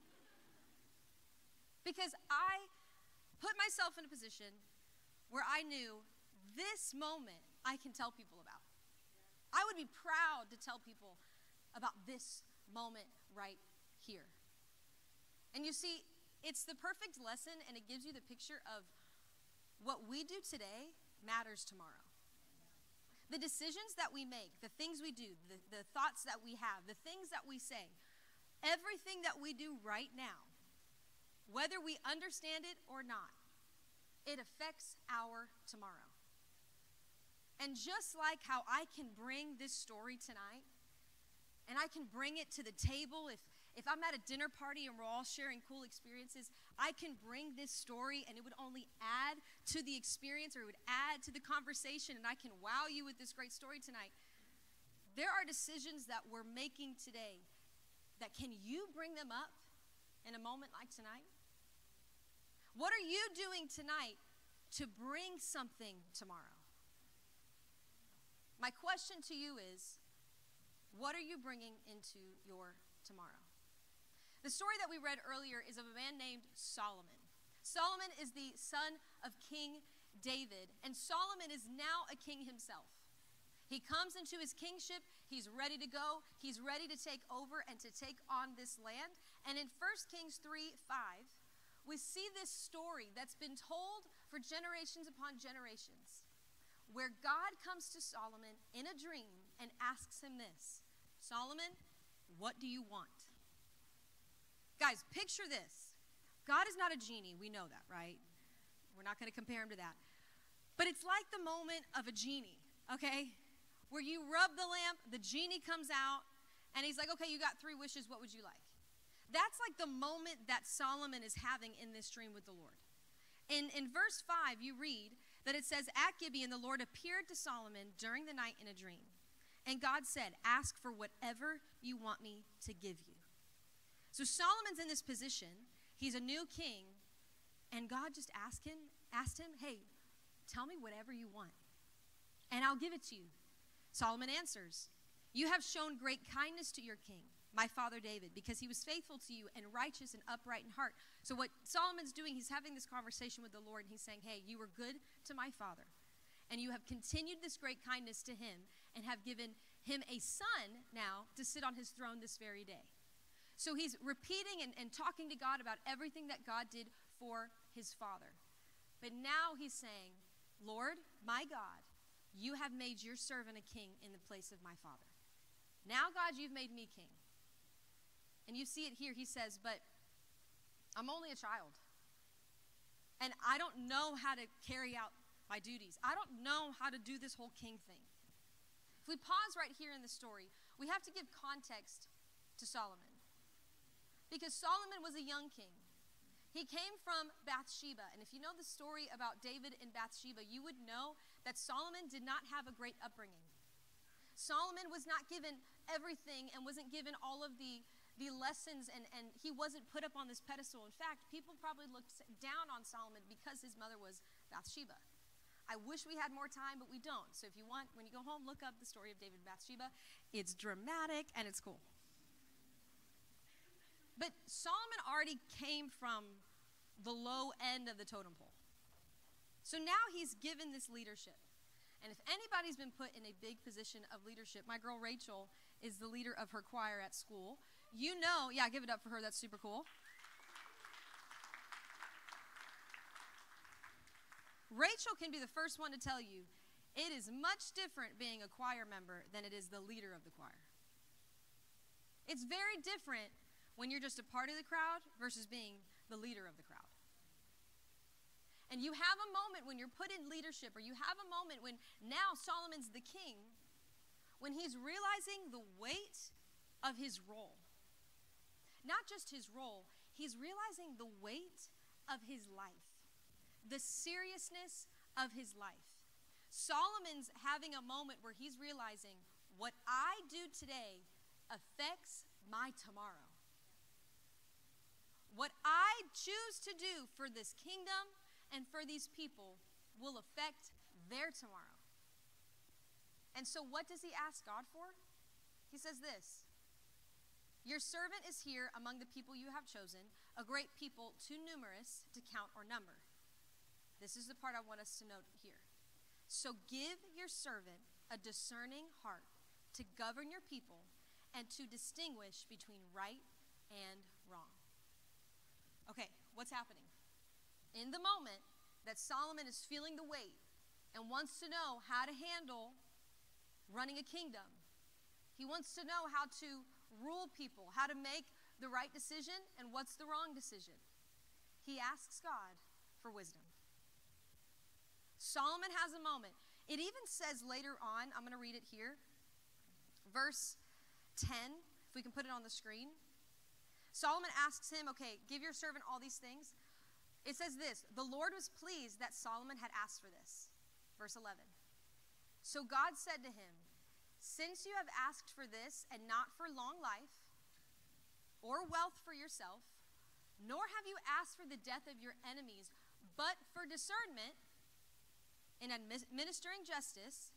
Because I put myself in a position where I knew this moment I can tell people about. I would be proud to tell people about this moment right here. And you see, it's the perfect lesson, and it gives you the picture of what we do today matters tomorrow. The decisions that we make, the things we do, the thoughts that we have, the things that we say, everything that we do right now, whether we understand it or not, it affects our tomorrow. And just like how I can bring this story tonight, and I can bring it to the table if I'm at a dinner party and we're all sharing cool experiences, I can bring this story and it would only add to the experience, or it would add to the conversation, and I can wow you with this great story tonight. There are decisions that we're making today that can you bring them up in a moment like tonight? What are you doing tonight to bring something tomorrow? My question to you is, what are you bringing into your tomorrow? The story that we read earlier is of a man named Solomon. Solomon is the son of King David, and Solomon is now a king himself. He comes into his kingship, he's ready to go, he's ready to take over and to take on this land. And in 1 Kings 3:5, we see this story that's been told for generations upon generations, where God comes to Solomon in a dream and asks him this: Solomon, what do you want? Guys, picture this. God is not a genie. We know that, right? We're not going to compare him to that. But it's like the moment of a genie, okay? Where you rub the lamp, the genie comes out, and he's like, okay, you got 3 wishes. What would you like? That's like the moment that Solomon is having in this dream with the Lord. In verse 5, you read that it says, at Gibeon, the Lord appeared to Solomon during the night in a dream. And God said, ask for whatever you want me to give you. So Solomon's in this position. He's a new king. And God just asked him, hey, tell me whatever you want, and I'll give it to you. Solomon answers, you have shown great kindness to your king, my father David, because he was faithful to you and righteous and upright in heart. So what Solomon's doing, he's having this conversation with the Lord, and he's saying, hey, you were good to my father, and you have continued this great kindness to him and have given him a son now to sit on his throne this very day. So he's repeating and talking to God about everything that God did for his father. But now he's saying, Lord, my God, you have made your servant a king in the place of my father. Now, God, you've made me king. And you see it here. He says, but I'm only a child. And I don't know how to carry out my duties. I don't know how to do this whole king thing. If we pause right here in the story, we have to give context to Solomon. Because Solomon was a young king. He came from Bathsheba. And if you know the story about David and Bathsheba, you would know that Solomon did not have a great upbringing. Solomon was not given everything and wasn't given all of the lessons, and he wasn't put up on this pedestal. In fact, people probably looked down on Solomon because his mother was Bathsheba. I wish we had more time, but we don't. So if you want, when you go home, look up the story of David and Bathsheba. It's dramatic and it's cool. But Solomon already came from the low end of the totem pole. So now he's given this leadership. And if anybody's been put in a big position of leadership, my girl Rachel is the leader of her choir at school. You know, yeah, give it up for her. That's super cool. Rachel can be the first one to tell you it is much different being a choir member than it is the leader of the choir. It's very different when you're just a part of the crowd versus being the leader of the crowd. And you have a moment when you're put in leadership, or you have a moment when now Solomon's the king, when he's realizing the weight of his role. Not just his role, he's realizing the weight of his life, the seriousness of his life. Solomon's having a moment where he's realizing what I do today affects my tomorrow. What I choose to do for this kingdom and for these people will affect their tomorrow. And so what does he ask God for? He says this: your servant is here among the people you have chosen, a great people too numerous to count or number. This is the part I want us to note here. So give your servant a discerning heart to govern your people and to distinguish between right and wrong. Okay, what's happening? In the moment that Solomon is feeling the weight and wants to know how to handle running a kingdom, he wants to know how to rule people, how to make the right decision and what's the wrong decision. He asks God for wisdom. Solomon has a moment. It even says later on, I'm going to read it here, verse 10, if we can put it on the screen. Solomon asks him, okay, give your servant all these things. It says this: the Lord was pleased that Solomon had asked for this. Verse 11. So God said to him, since you have asked for this and not for long life or wealth for yourself, nor have you asked for the death of your enemies, but for discernment in administering justice,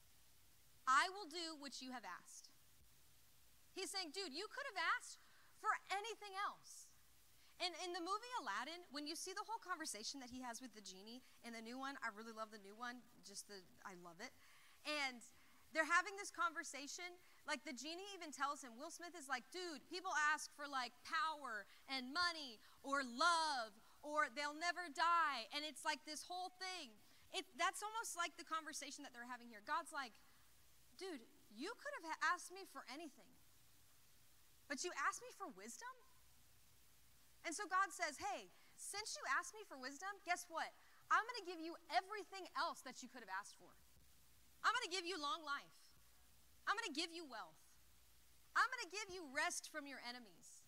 I will do what you have asked. He's saying, dude, you could have asked for anything else. And in the movie Aladdin, when you see the whole conversation that he has with the genie in the new one, I really love the new one, I love it. And they're having this conversation, like the genie even tells him, Will Smith is like, dude, people ask for like power and money or love or they'll never die. And it's like this whole thing. That's almost like the conversation that they're having here. God's like, dude, you could have asked me for anything, but you asked me for wisdom? And so God says, hey, since you asked me for wisdom, guess what? I'm going to give you everything else that you could have asked for. I'm going to give you long life. I'm going to give you wealth. I'm going to give you rest from your enemies.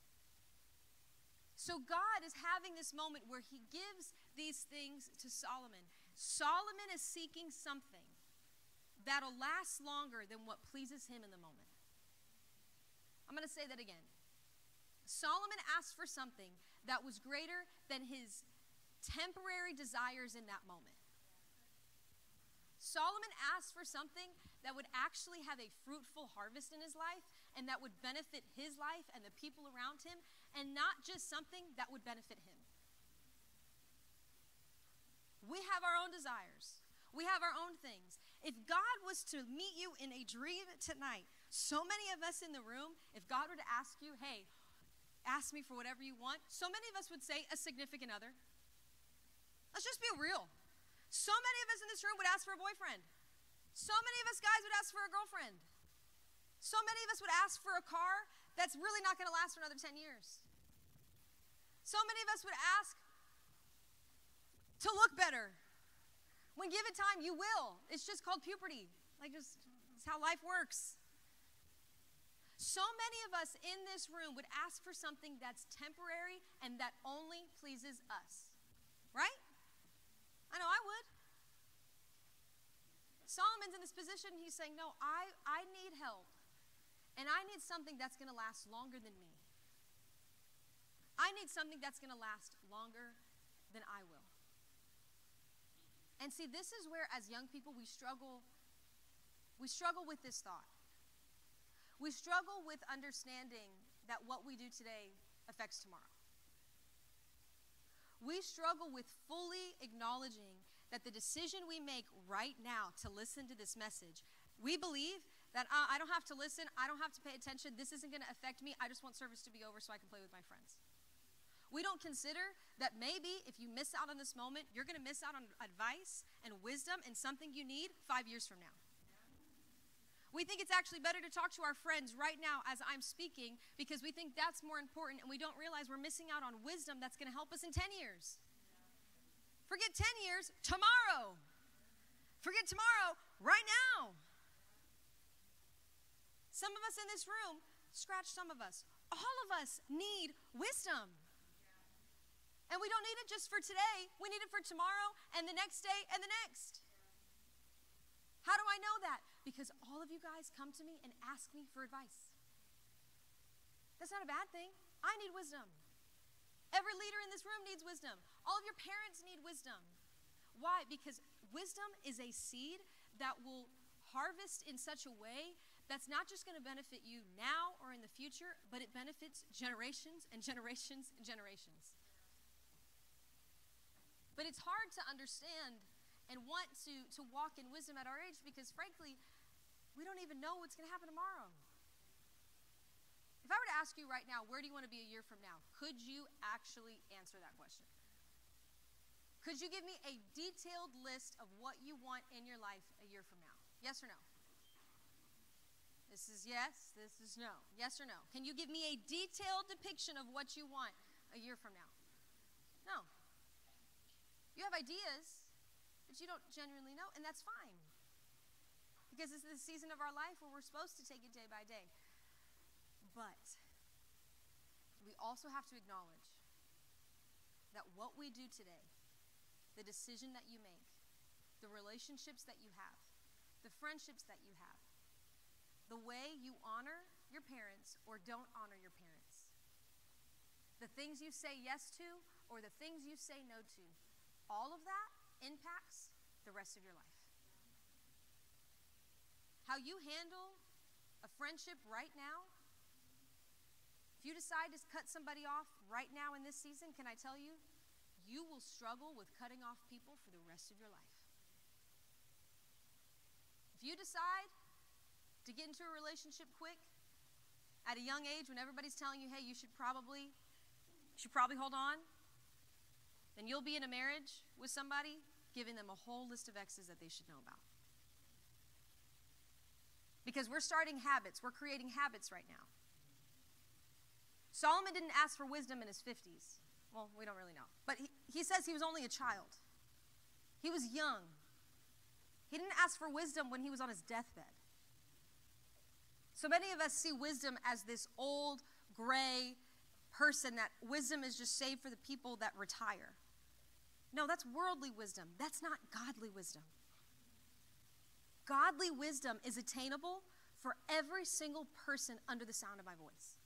So God is having this moment where he gives these things to Solomon. Solomon is seeking something that'll last longer than what pleases him in the moment. I'm going to say that again. Solomon asked for something that was greater than his temporary desires in that moment. Solomon asked for something that would actually have a fruitful harvest in his life and that would benefit his life and the people around him, and not just something that would benefit him. We have our own desires. We have our own things. If God was to meet you in a dream tonight, so many of us in the room, if God were to ask you, hey, ask me for whatever you want, so many of us would say a significant other. Let's just be real. So many of us in this room would ask for a boyfriend. So many of us guys would ask for a girlfriend. So many of us would ask for a car that's really not going to last for another 10 years. So many of us would ask to look better. When given time, you will. It's just called puberty. It's how life works. So many of us in this room would ask for something that's temporary and that only pleases us. Right? I know I would. Solomon's in this position. He's saying, no, I need help. And I need something that's going to last longer than me. I need something that's going to last longer than I will. And see, this is where, as young people, we struggle with this thought. We struggle with understanding that what we do today affects tomorrow. We struggle with fully acknowledging that the decision we make right now to listen to this message, we believe that I don't have to listen, I don't have to pay attention, this isn't going to affect me, I just want service to be over so I can play with my friends. We don't consider that maybe if you miss out on this moment, you're going to miss out on advice and wisdom and something you need 5 years from now. We think it's actually better to talk to our friends right now as I'm speaking because we think that's more important, and we don't realize we're missing out on wisdom that's going to help us in 10 years. Forget 10 years, tomorrow. Forget tomorrow, right now. Some of us in this room, scratch some of us, all of us need wisdom. And we don't need it just for today. We need it for tomorrow and the next day and the next. How do I know that? Because all of you guys come to me and ask me for advice. That's not a bad thing. I need wisdom. Every leader in this room needs wisdom. All of your parents need wisdom. Why? Because wisdom is a seed that will harvest in such a way that's not just going to benefit you now or in the future, but it benefits generations and generations and generations. But it's hard to understand and want to walk in wisdom at our age because, frankly, we don't even know what's going to happen tomorrow. If I were to ask you right now, where do you want to be a year from now? Could you actually answer that question? Could you give me a detailed list of what you want in your life a year from now? Yes or no? This is yes, this is no. Yes or no? Can you give me a detailed depiction of what you want a year from now? No. You have ideas, but you don't genuinely know, and that's fine. Because this is the season of our life where we're supposed to take it day by day. But we also have to acknowledge that what we do today, the decision that you make, the relationships that you have, the friendships that you have, the way you honor your parents or don't honor your parents, the things you say yes to or the things you say no to, all of that impacts the rest of your life. How you handle a friendship right now, if you decide to cut somebody off right now in this season, can I tell you, you will struggle with cutting off people for the rest of your life. If you decide to get into a relationship quick at a young age when everybody's telling you, hey, you should probably hold on, then you'll be in a marriage with somebody giving them a whole list of exes that they should know about. Because we're starting habits. We're creating habits right now. Solomon didn't ask for wisdom in his 50s. Well, we don't really know. But he says he was only a child. He was young. He didn't ask for wisdom when he was on his deathbed. So many of us see wisdom as this old, gray person, that wisdom is just saved for the people that retire. No, that's worldly wisdom. That's not godly wisdom. Godly wisdom is attainable for every single person under the sound of my voice.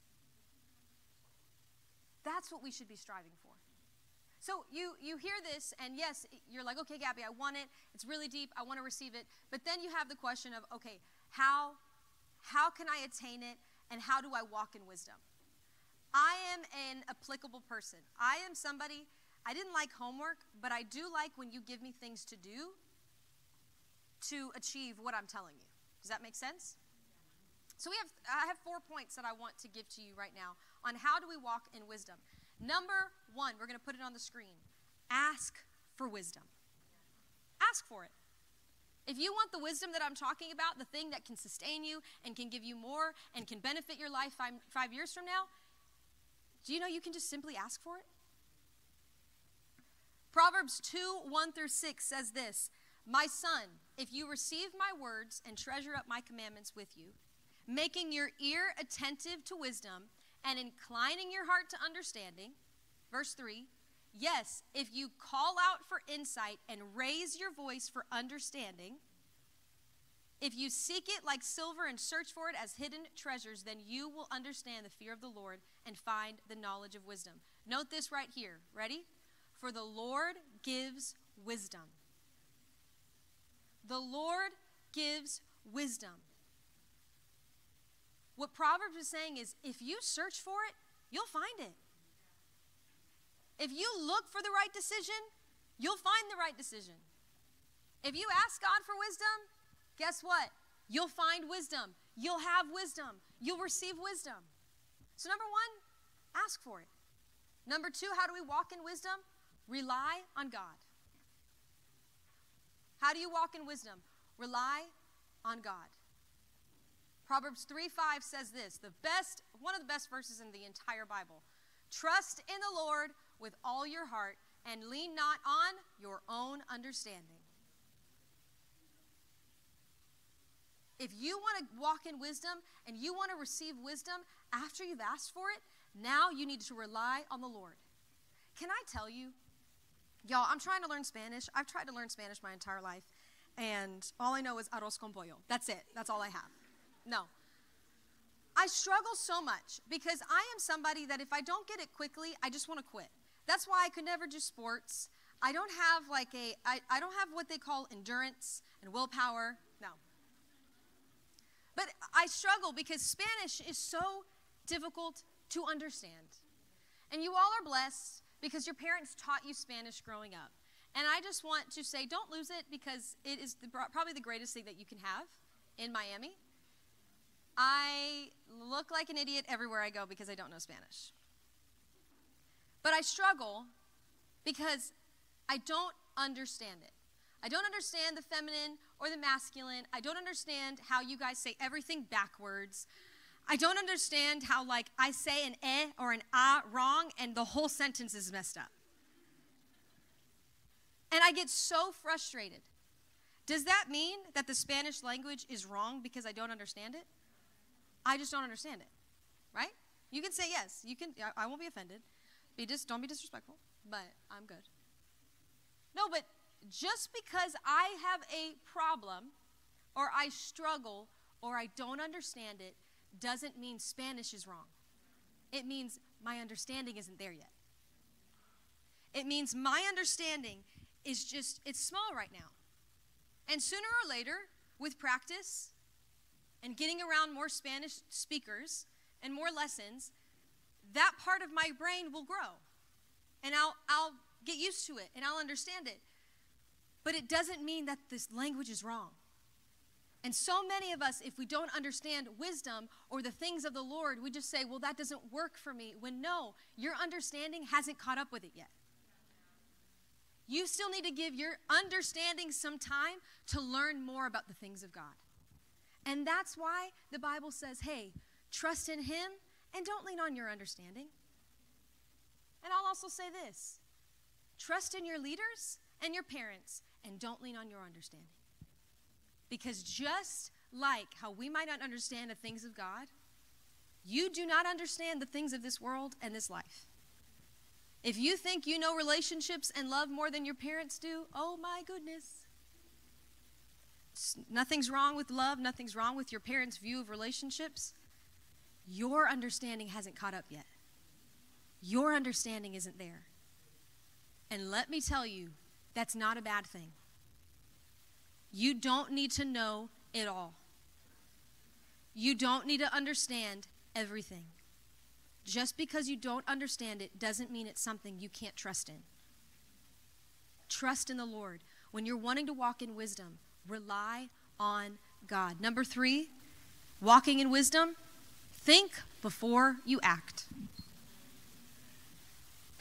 That's what we should be striving for. So you hear this, and yes, you're like, okay, Gabby, I want it. It's really deep. I want to receive it. But then you have the question of, okay, how can I attain it, and how do I walk in wisdom? I am an applicable person. I am somebody, I didn't like homework, but I do like when you give me things to do to achieve what I'm telling you. Does that make sense? So I have 4 points that I want to give to you right now on how do we walk in wisdom. Number 1, we're going to put it on the screen. Ask for wisdom. Ask for it. If you want the wisdom that I'm talking about, the thing that can sustain you and can give you more and can benefit your life 5 years from now, do you know you can just simply ask for it? Proverbs 2:1-6 says this, "My son, if you receive my words and treasure up my commandments with you, making your ear attentive to wisdom and inclining your heart to understanding," verse 3, "yes, if you call out for insight and raise your voice for understanding, if you seek it like silver and search for it as hidden treasures, then you will understand the fear of the Lord and find the knowledge of wisdom." Note this right here. Ready? "For the Lord gives wisdom." The Lord gives wisdom. What Proverbs is saying is, if you search for it, you'll find it. If you look for the right decision, you'll find the right decision. If you ask God for wisdom, guess what? You'll find wisdom. You'll have wisdom. You'll receive wisdom. So number one, ask for it. Number two, how do we walk in wisdom? Rely on God. How do you walk in wisdom? Rely on God. Proverbs 3:5 says this, one of the best verses in the entire Bible. "Trust in the Lord with all your heart and lean not on your own understanding." If you want to walk in wisdom and you want to receive wisdom after you've asked for it, now you need to rely on the Lord. Can I tell you, y'all, I'm trying to learn Spanish. I've tried to learn Spanish my entire life, and all I know is arroz con pollo. That's it. That's all I have. No. I struggle so much because I am somebody that if I don't get it quickly, I just want to quit. That's why I could never do sports. I don't have I don't have what they call endurance and willpower. No. But I struggle because Spanish is so difficult to understand. And you all are blessed because your parents taught you Spanish growing up. And I just want to say, don't lose it, because it is probably the greatest thing that you can have in Miami. I look like an idiot everywhere I go because I don't know Spanish. But I struggle because I don't understand it. I don't understand the feminine or the masculine. I don't understand how you guys say everything backwards. I don't understand how, I say an eh or an ah wrong and the whole sentence is messed up. And I get so frustrated. Does that mean that the Spanish language is wrong because I don't understand it? I just don't understand it, right? You can say yes. You can. I won't be offended. Don't be disrespectful, but I'm good. No, but just because I have a problem or I struggle or I don't understand it doesn't mean Spanish is wrong. It means my understanding isn't there yet. It means my understanding is it's small right now. And sooner or later, with practice and getting around more Spanish speakers and more lessons, that part of my brain will grow. And I'll get used to it and I'll understand it. But it doesn't mean that this language is wrong. And so many of us, if we don't understand wisdom or the things of the Lord, we just say, well, that doesn't work for me. When no, your understanding hasn't caught up with it yet. You still need to give your understanding some time to learn more about the things of God. And that's why the Bible says, hey, trust in Him and don't lean on your understanding. And I'll also say this, trust in your leaders and your parents and don't lean on your understanding. Because just like how we might not understand the things of God, you do not understand the things of this world and this life. If you think you know relationships and love more than your parents do, oh my goodness. Nothing's wrong with love. Nothing's wrong with your parents' view of relationships. Your understanding hasn't caught up yet. Your understanding isn't there. And let me tell you, that's not a bad thing. You don't need to know it all. You don't need to understand everything. Just because you don't understand it doesn't mean it's something you can't trust in. Trust in the Lord. When you're wanting to walk in wisdom, rely on God. Number 3, walking in wisdom, think before you act.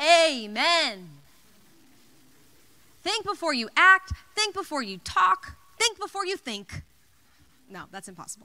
Amen. Think before you act. Think before you talk. Think before you think. No, that's impossible.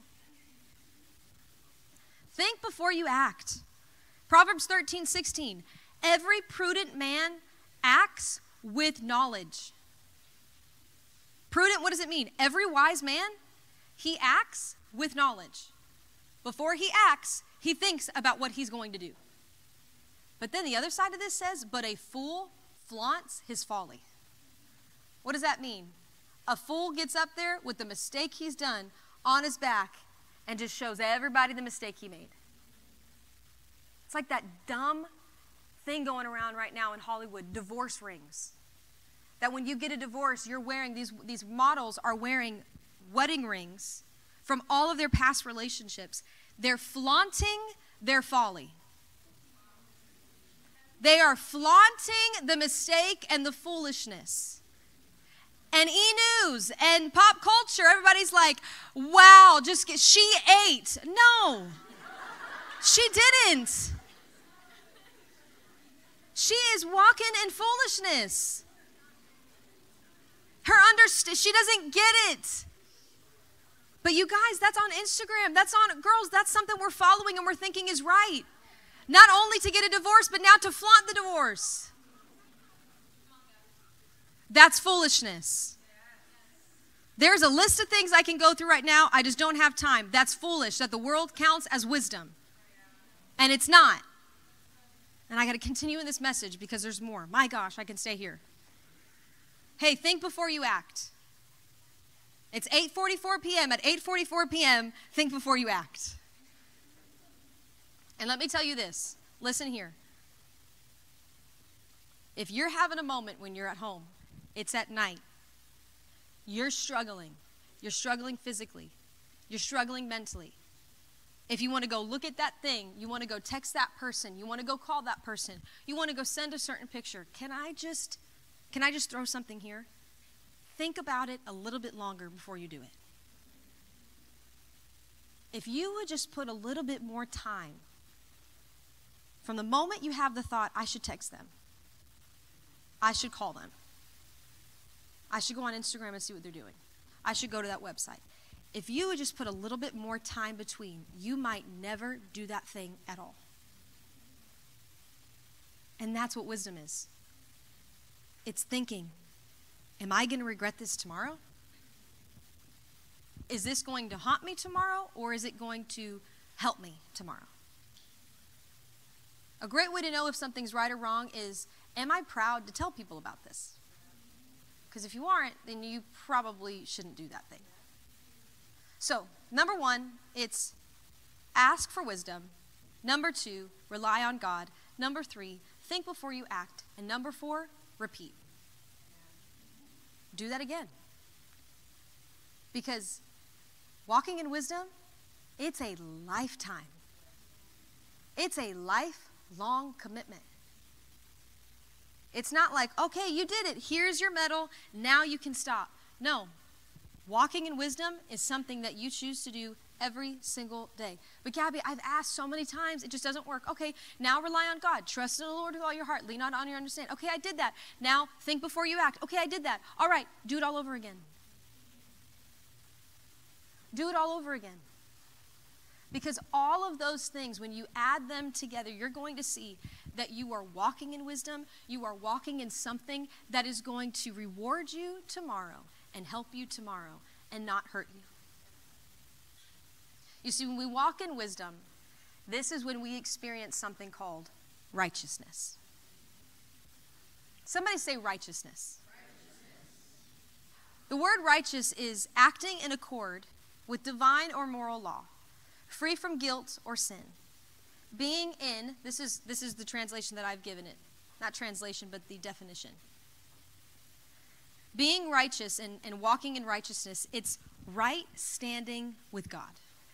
Think before you act. Proverbs 13:16. Every prudent man acts with knowledge. Prudent, what does it mean? Every wise man, he acts with knowledge. Before he acts, he thinks about what he's going to do. But then the other side of this says, but a fool flaunts his folly. What does that mean? A fool gets up there with the mistake he's done on his back and just shows everybody the mistake he made. It's like that dumb thing going around right now in Hollywood, divorce rings. That when you get a divorce, you're wearing, these models are wearing wedding rings from all of their past relationships. They're flaunting their folly. They are flaunting the mistake and the foolishness. And E-News and pop culture, everybody's like, wow, she ate. No, she didn't. She is walking in foolishness. She doesn't get it. But you guys, that's on Instagram. That's on, girls, that's something we're following and we're thinking is right. Not only to get a divorce, but now to flaunt the divorce. That's foolishness. There's a list of things I can go through right now. I just don't have time. That's foolish, that the world counts as wisdom. And it's not. And I got to continue in this message because there's more. My gosh, I can stay here. Hey, think before you act. It's 8:44 p.m. At 8:44 p.m., think before you act. And let me tell you this. Listen here. If you're having a moment when you're at home, it's at night, you're struggling physically, you're struggling mentally. If you want to go look at that thing, you want to go text that person, you want to go call that person, you want to go send a certain picture, can I just throw something here? Think about it a little bit longer before you do it. If you would just put a little bit more time from the moment you have the thought, I should text them, I should call them, I should go on Instagram and see what they're doing, I should go to that website. If you would just put a little bit more time between, you might never do that thing at all. And that's what wisdom is. It's thinking, am I going to regret this tomorrow? Is this going to haunt me tomorrow, or is it going to help me tomorrow? A great way to know if something's right or wrong is, am I proud to tell people about this? Because if you aren't, then you probably shouldn't do that thing. So, number one, it's ask for wisdom. Number two, rely on God. Number three, think before you act. And number four, repeat. Do that again. Because walking in wisdom, it's a lifetime. It's a lifelong commitment. It's not like, okay, you did it. Here's your medal. Now you can stop. No. Walking in wisdom is something that you choose to do every single day. But Gabby, I've asked so many times, it just doesn't work. Okay, now rely on God. Trust in the Lord with all your heart. Lean not on your understanding. Okay, I did that. Now think before you act. Okay, I did that. All right, do it all over again. Do it all over again. Because all of those things, when you add them together, you're going to see that you are walking in wisdom. You are walking in something that is going to reward you tomorrow and help you tomorrow and not hurt you. You see, when we walk in wisdom, this is when we experience something called righteousness. Somebody say righteousness. The word righteous is acting in accord with divine or moral law, free from guilt or sin. Being in, this is the translation that I've given it. Not translation, but the definition. Being righteous and walking in righteousness, it's right standing with God.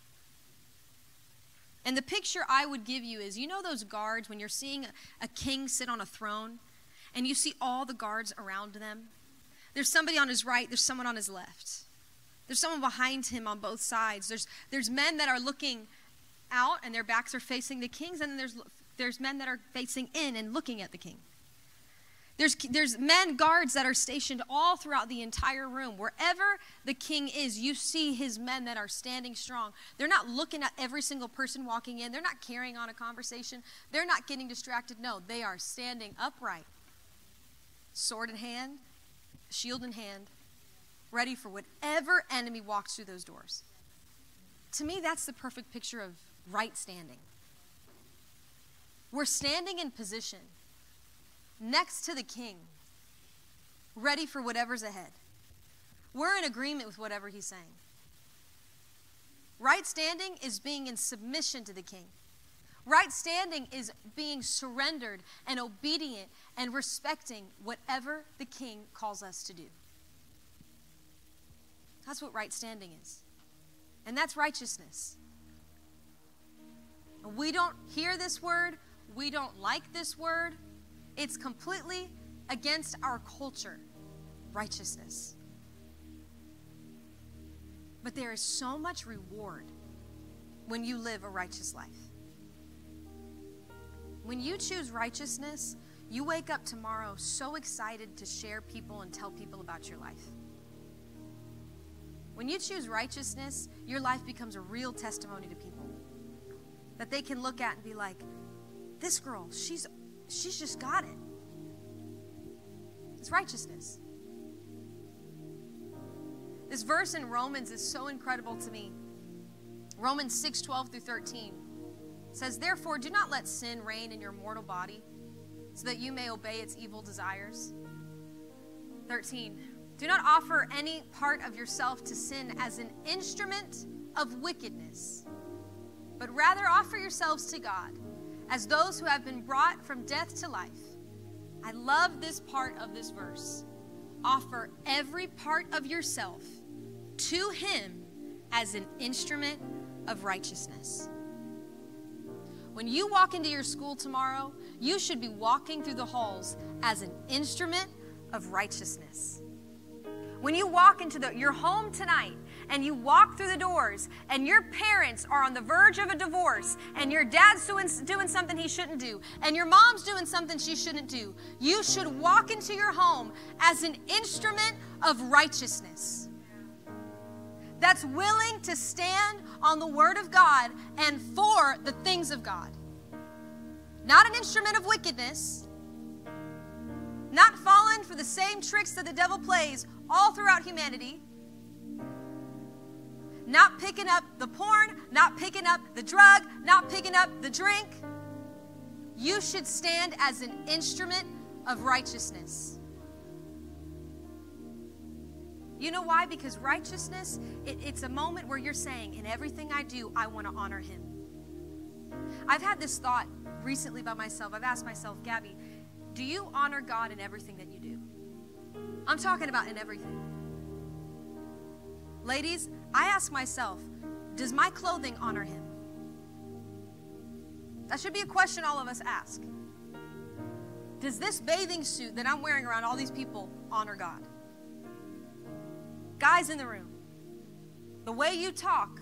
And the picture I would give you is, you know those guards when you're seeing a king sit on a throne and you see all the guards around them? There's somebody on his right, there's someone on his left. There's someone behind him on both sides. There's men that are looking out and their backs are facing the kings, and then there's men that are facing in and looking at the king. There's men guards that are stationed all throughout the entire room. Wherever the king is, you see his men that are standing strong. They're not looking at every single person walking in. They're not carrying on a conversation. They're not getting distracted. No, they are standing upright, sword in hand, shield in hand, ready for whatever enemy walks through those doors. To me, that's the perfect picture of right standing. We're standing in position next to the king, ready for whatever's ahead. We're in agreement with whatever he's saying. Right standing is being in submission to the king. Right standing is being surrendered and obedient and respecting whatever the king calls us to do. That's what right standing is. And that's righteousness. We don't hear this word. We don't like this word. It's completely against our culture, righteousness. But there is so much reward when you live a righteous life. When you choose righteousness, you wake up tomorrow so excited to share people and tell people about your life. When you choose righteousness, your life becomes a real testimony to people that they can look at and be like, this girl, she's just got it. It's righteousness. This verse in Romans is so incredible to me. Romans 6:12 through 13 says, therefore, do not let sin reign in your mortal body so that you may obey its evil desires. 13, do not offer any part of yourself to sin as an instrument of wickedness, but rather offer yourselves to God as those who have been brought from death to life. I love this part of this verse. Offer every part of yourself to him as an instrument of righteousness. When you walk into your school tomorrow, you should be walking through the halls as an instrument of righteousness. When you walk into your home tonight and you walk through the doors and your parents are on the verge of a divorce and your dad's doing something he shouldn't do and your mom's doing something she shouldn't do, you should walk into your home as an instrument of righteousness that's willing to stand on the word of God and for the things of God. Not an instrument of wickedness, not falling for the same tricks that the devil plays all throughout humanity, not picking up the porn, not picking up the drug, not picking up the drink. You should stand as an instrument of righteousness. You know why? Because righteousness, it's a moment where you're saying, in everything I do, I want to honor him. I've had this thought recently by myself. I've asked myself, Gabby, do you honor God in everything that you do? I'm talking about in everything. Ladies, I ask myself, does my clothing honor him? That should be a question all of us ask. Does this bathing suit that I'm wearing around all these people honor God? Guys in the room, the way you talk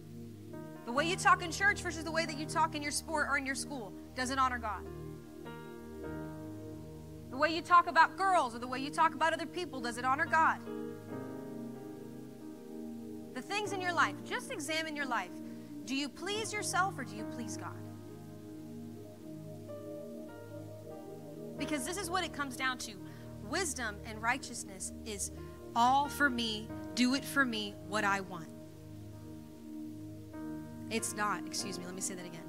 in church versus the way that you talk in your sport or in your school, does it honor God? The way you talk about girls or the way you talk about other people, does it honor God? The things in your life, just examine your life. Do you please yourself or do you please God? Because this is what it comes down to. Wisdom and righteousness is all for me, do it for me, what I want. It's not, excuse me, let me say that again.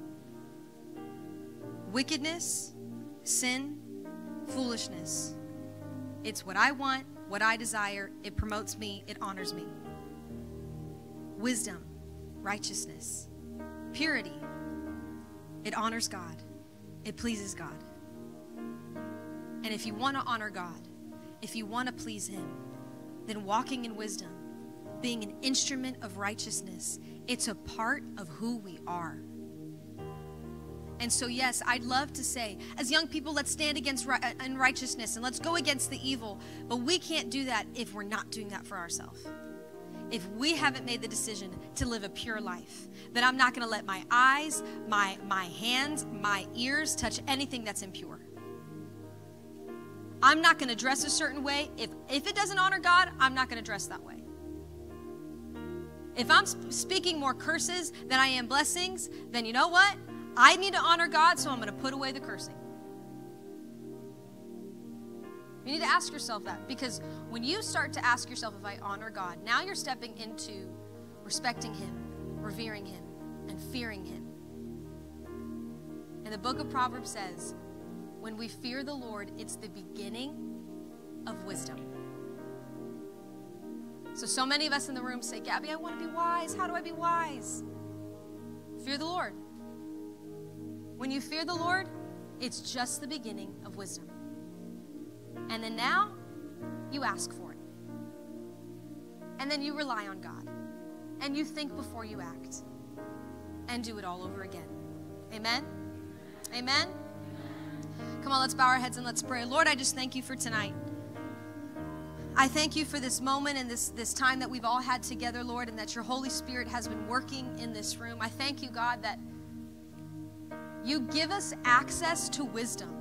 Wickedness, sin, foolishness. It's what I want, what I desire. It promotes me, it honors me. Wisdom, righteousness, purity. It honors God. It pleases God. And if you want to honor God, if you want to please him, then walking in wisdom, being an instrument of righteousness, it's a part of who we are. And so, yes, I'd love to say, as young people, let's stand against in righteousness and let's go against the evil. But we can't do that if we're not doing that for ourselves. If we haven't made the decision to live a pure life, then I'm not going to let my eyes, my hands, my ears touch anything that's impure. I'm not going to dress a certain way. If it doesn't honor God, I'm not going to dress that way. If I'm speaking more curses than I am blessings, then you know what? I need to honor God, so I'm going to put away the cursing. You need to ask yourself that, because when you start to ask yourself if I honor God, now you're stepping into respecting Him, revering Him, and fearing Him. And the book of Proverbs says, when we fear the Lord, it's the beginning of wisdom. So many of us in the room say, Gabby, I want to be wise. How do I be wise? Fear the Lord. When you fear the Lord, it's just the beginning of wisdom. And then now, you ask for it. And then you rely on God. And you think before you act. And do it all over again. Amen? Amen? Come on, let's bow our heads and let's pray. Lord, I just thank you for tonight. I thank you for this moment and this time that we've all had together, Lord, and that your Holy Spirit has been working in this room. I thank you, God, that you give us access to wisdom.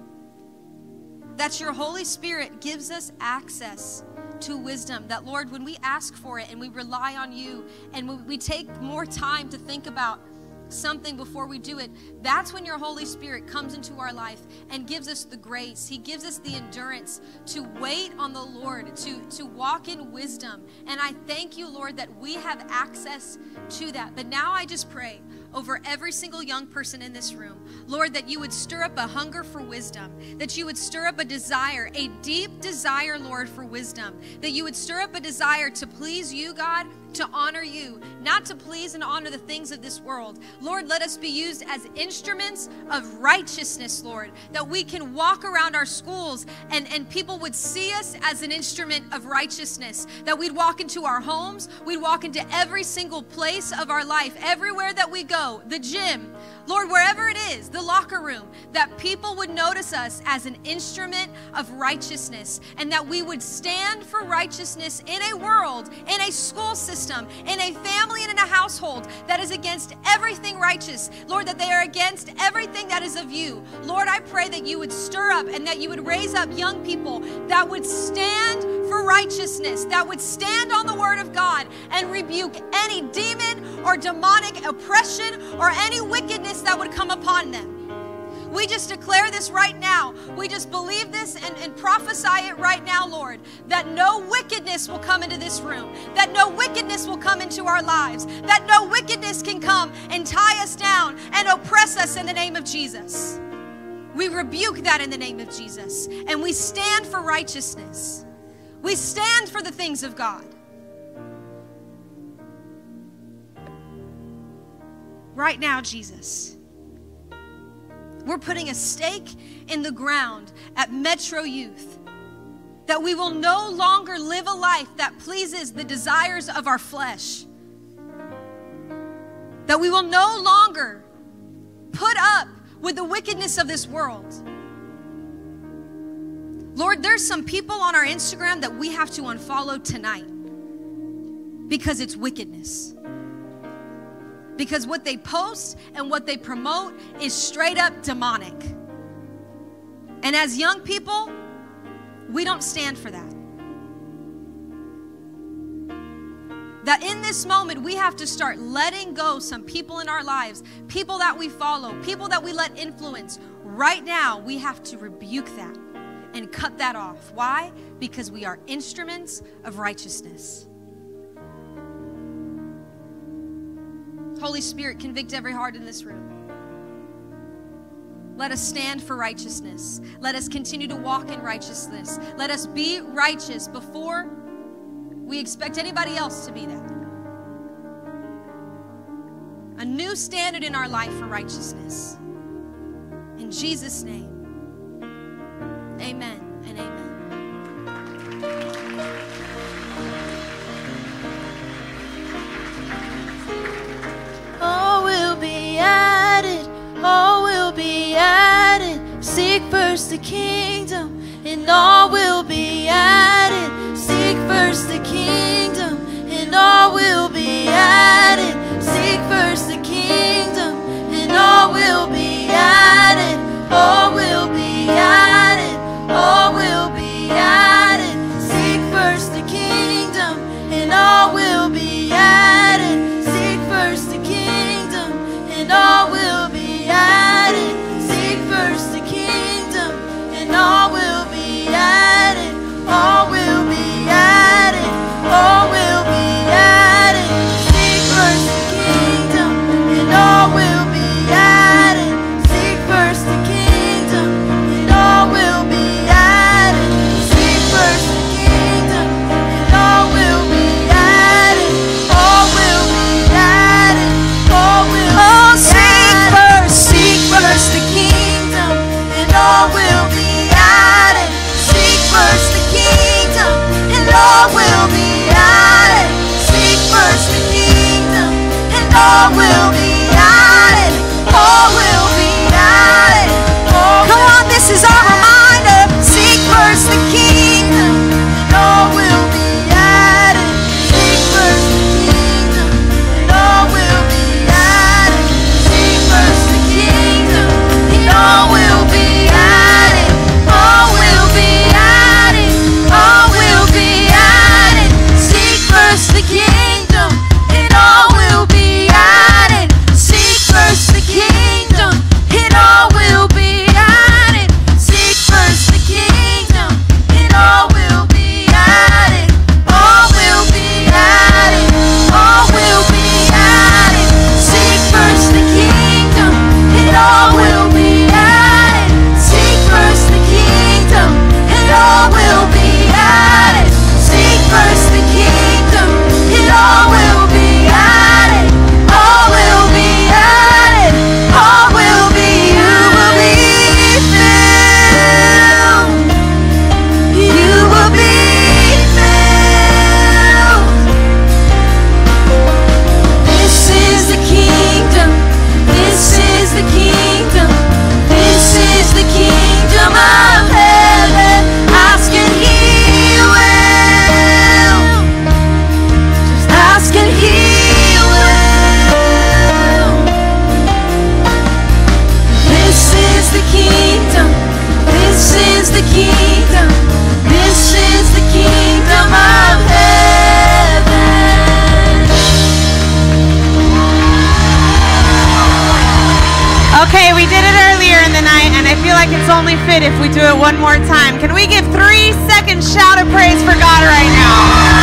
That your Holy Spirit gives us access to wisdom. That, Lord, when we ask for it and we rely on you and we take more time to think about something before we do it, that's when your Holy Spirit comes into our life and gives us the grace. He gives us the endurance to wait on the Lord, to walk in wisdom. And I thank you, Lord, that we have access to that. But now I just pray over every single young person in this room, Lord, that you would stir up a hunger for wisdom, that you would stir up a desire, a deep desire, Lord, for wisdom, that you would stir up a desire to please you, God, to honor you, not to please and honor the things of this world. Lord, let us be used as instruments of righteousness, Lord, that we can walk around our schools and people would see us as an instrument of righteousness, that we'd walk into our homes, we'd walk into every single place of our life, everywhere that we go, the gym, Lord, wherever it is, the locker room, that people would notice us as an instrument of righteousness, and that we would stand for righteousness in a world, in a school system, in a family and in a household that is against everything righteous. Lord, that they are against everything that is of you. Lord, I pray that you would stir up and that you would raise up young people that would stand for righteousness, that would stand on the word of God and rebuke any demon or demonic oppression or any wickedness that would come upon them. We just declare this right now. We just believe this and prophesy it right now, Lord, that no wickedness will come into this room, that no wickedness will come into our lives, that no wickedness can come and tie us down and oppress us in the name of Jesus. We rebuke that in the name of Jesus, and we stand for righteousness. We stand for the things of God. Right now, Jesus, we're putting a stake in the ground at Metro Youth, that we will no longer live a life that pleases the desires of our flesh, that we will no longer put up with the wickedness of this world. Lord, there's some people on our Instagram that we have to unfollow tonight because it's wickedness. Because what they post and what they promote is straight up demonic. And as young people, we don't stand for that. That in this moment, we have to start letting go some people in our lives, people that we follow, people that we let influence. Right now, we have to rebuke that and cut that off. Why? Because we are instruments of righteousness. Holy Spirit, convict every heart in this room. Let us stand for righteousness. Let us continue to walk in righteousness. Let us be righteous before we expect anybody else to be that. A new standard in our life for righteousness. In Jesus' name, amen and amen. All will be added, all will be added. Seek first the kingdom, and all will be added. Seek first the kingdom, and all will be added. Seek first the kingdom, and all will be added. All will be added, all will be all will be added. All will be added. Come on, this is our reminder. Seek first the kingdom, and all will be added. Seek first the kingdom, and all will be added. Seek first the kingdom, and all will be added. All will be added. All will be added. Seek first the kingdom, and all will be added. Seek first the kingdom, and all will be added. Seek first the kingdom, and all will be added. All will be added. All will be added. Seek first the kingdom, and all will be added. Seek first the kingdom, and all will be added. Seek first the kingdom, and all will be added. All will be added. All will be. You will be filled. You will be filled. This is the kingdom. This is the kingdom. This is the kingdom of heaven. Ask and he will. Just ask and he will. This is the kingdom. This is the kingdom. This is the kingdom of heaven. Okay, we did it earlier in the night, and I feel like it's only fit if we do it one more time. Can we give 3 seconds shout of praise for God right now?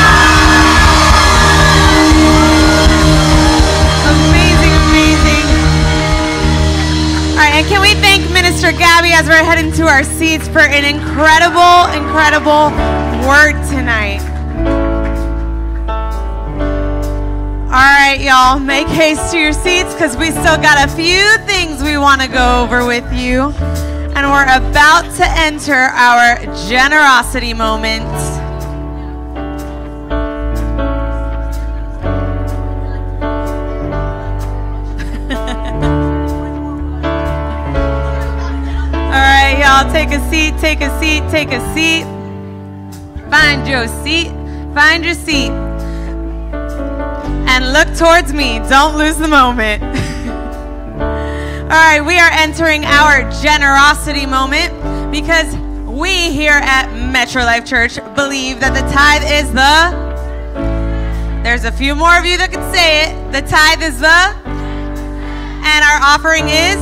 Amazing, amazing. All right, and can we thank Minister Gabby as we're heading to our seats for an incredible, incredible word tonight. All right, y'all, make haste to your seats because we still got a few things we want to go over with you. And we're about to enter our generosity moment. All right, y'all, take a seat, take a seat, take a seat. Find your seat, find your seat. And look towards me. Don't lose the moment. All right, we are entering our generosity moment because we here at Metro Life Church believe that the tithe is the... There's a few more of you that could say it. The tithe is the... And our offering is...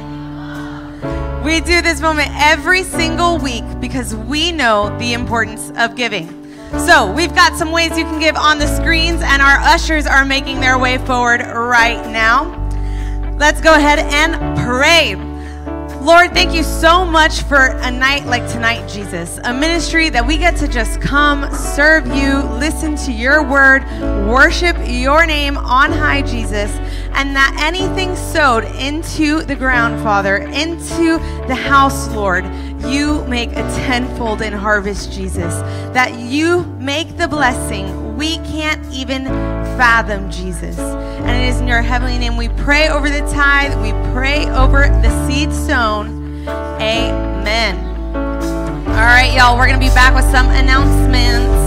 We do this moment every single week because we know the importance of giving. So we've got some ways you can give on the screens, and our ushers are making their way forward right now. Let's go ahead and pray. Lord, thank you so much for a night like tonight, Jesus. A ministry that we get to just come, serve you, listen to your word, worship your name on high, Jesus. And that anything sowed into the ground, Father, into the house, Lord, you make a tenfold in harvest, Jesus. That you make the blessing we can't even fathom, Jesus. And it is in your heavenly name we pray over the tithe. We pray over the seed sown. Amen. All right, y'all, we're going to be back with some announcements.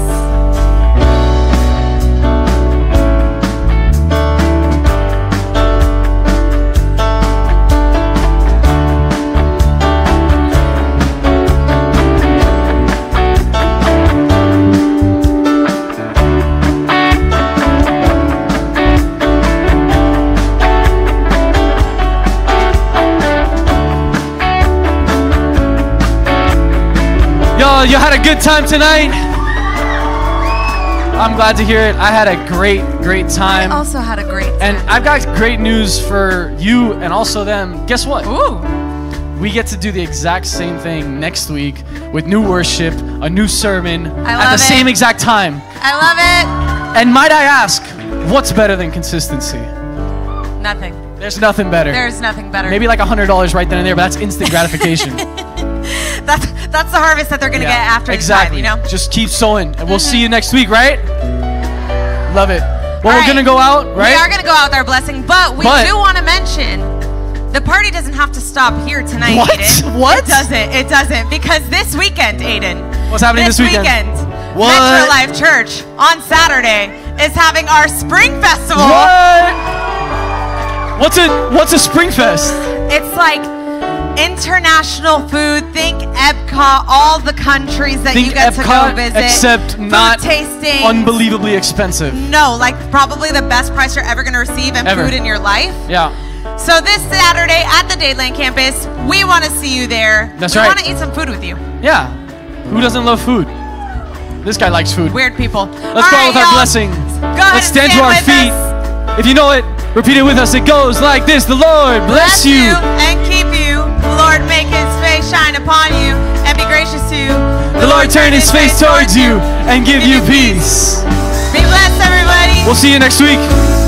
Y'all, you had a good time tonight? I'm glad to hear it. I had a great time. I also had a great time. And I've got great news for you and also them. Guess what? Ooh. We get to do the exact same thing next week with new worship, a new sermon at the same exact time. I love it. And might I ask, what's better than consistency? Nothing. There's nothing better. There's nothing better. Maybe like $100 right then and there, but that's instant gratification. That's the harvest that they're going to get after exactly. the tithe, you know? Just keep sowing, and we'll see you next week, right? Love it. Well, we're gonna go out, right? We are gonna go out with our blessing, but we do want to mention the party doesn't have to stop here tonight, What? Aiden. What? It doesn't. It doesn't, because this weekend, Aiden. What's happening this weekend? What? Metro Life Church on Saturday is having our Spring Festival. What's a Spring Fest? It's like international food. Think Epcot, all the countries that you get to go visit. Except food not tasting. unbelievably expensive. No, like probably the best price you're ever going to receive in Ever. food in your life. Yeah. So this Saturday at the Dadeland campus, we want to see you there. That's we right. want to eat some food with you. Yeah. Who doesn't love food? This guy likes food. Weird people. Let's go out with our blessing. Go ahead Let's and stand to our with feet. us. If you know it, repeat it with us. It goes like this. The Lord bless you. And keep you. The Lord make his face shine upon you and be gracious to you. The Lord turn his face towards you and give you peace. Be blessed, everybody. We'll see you next week.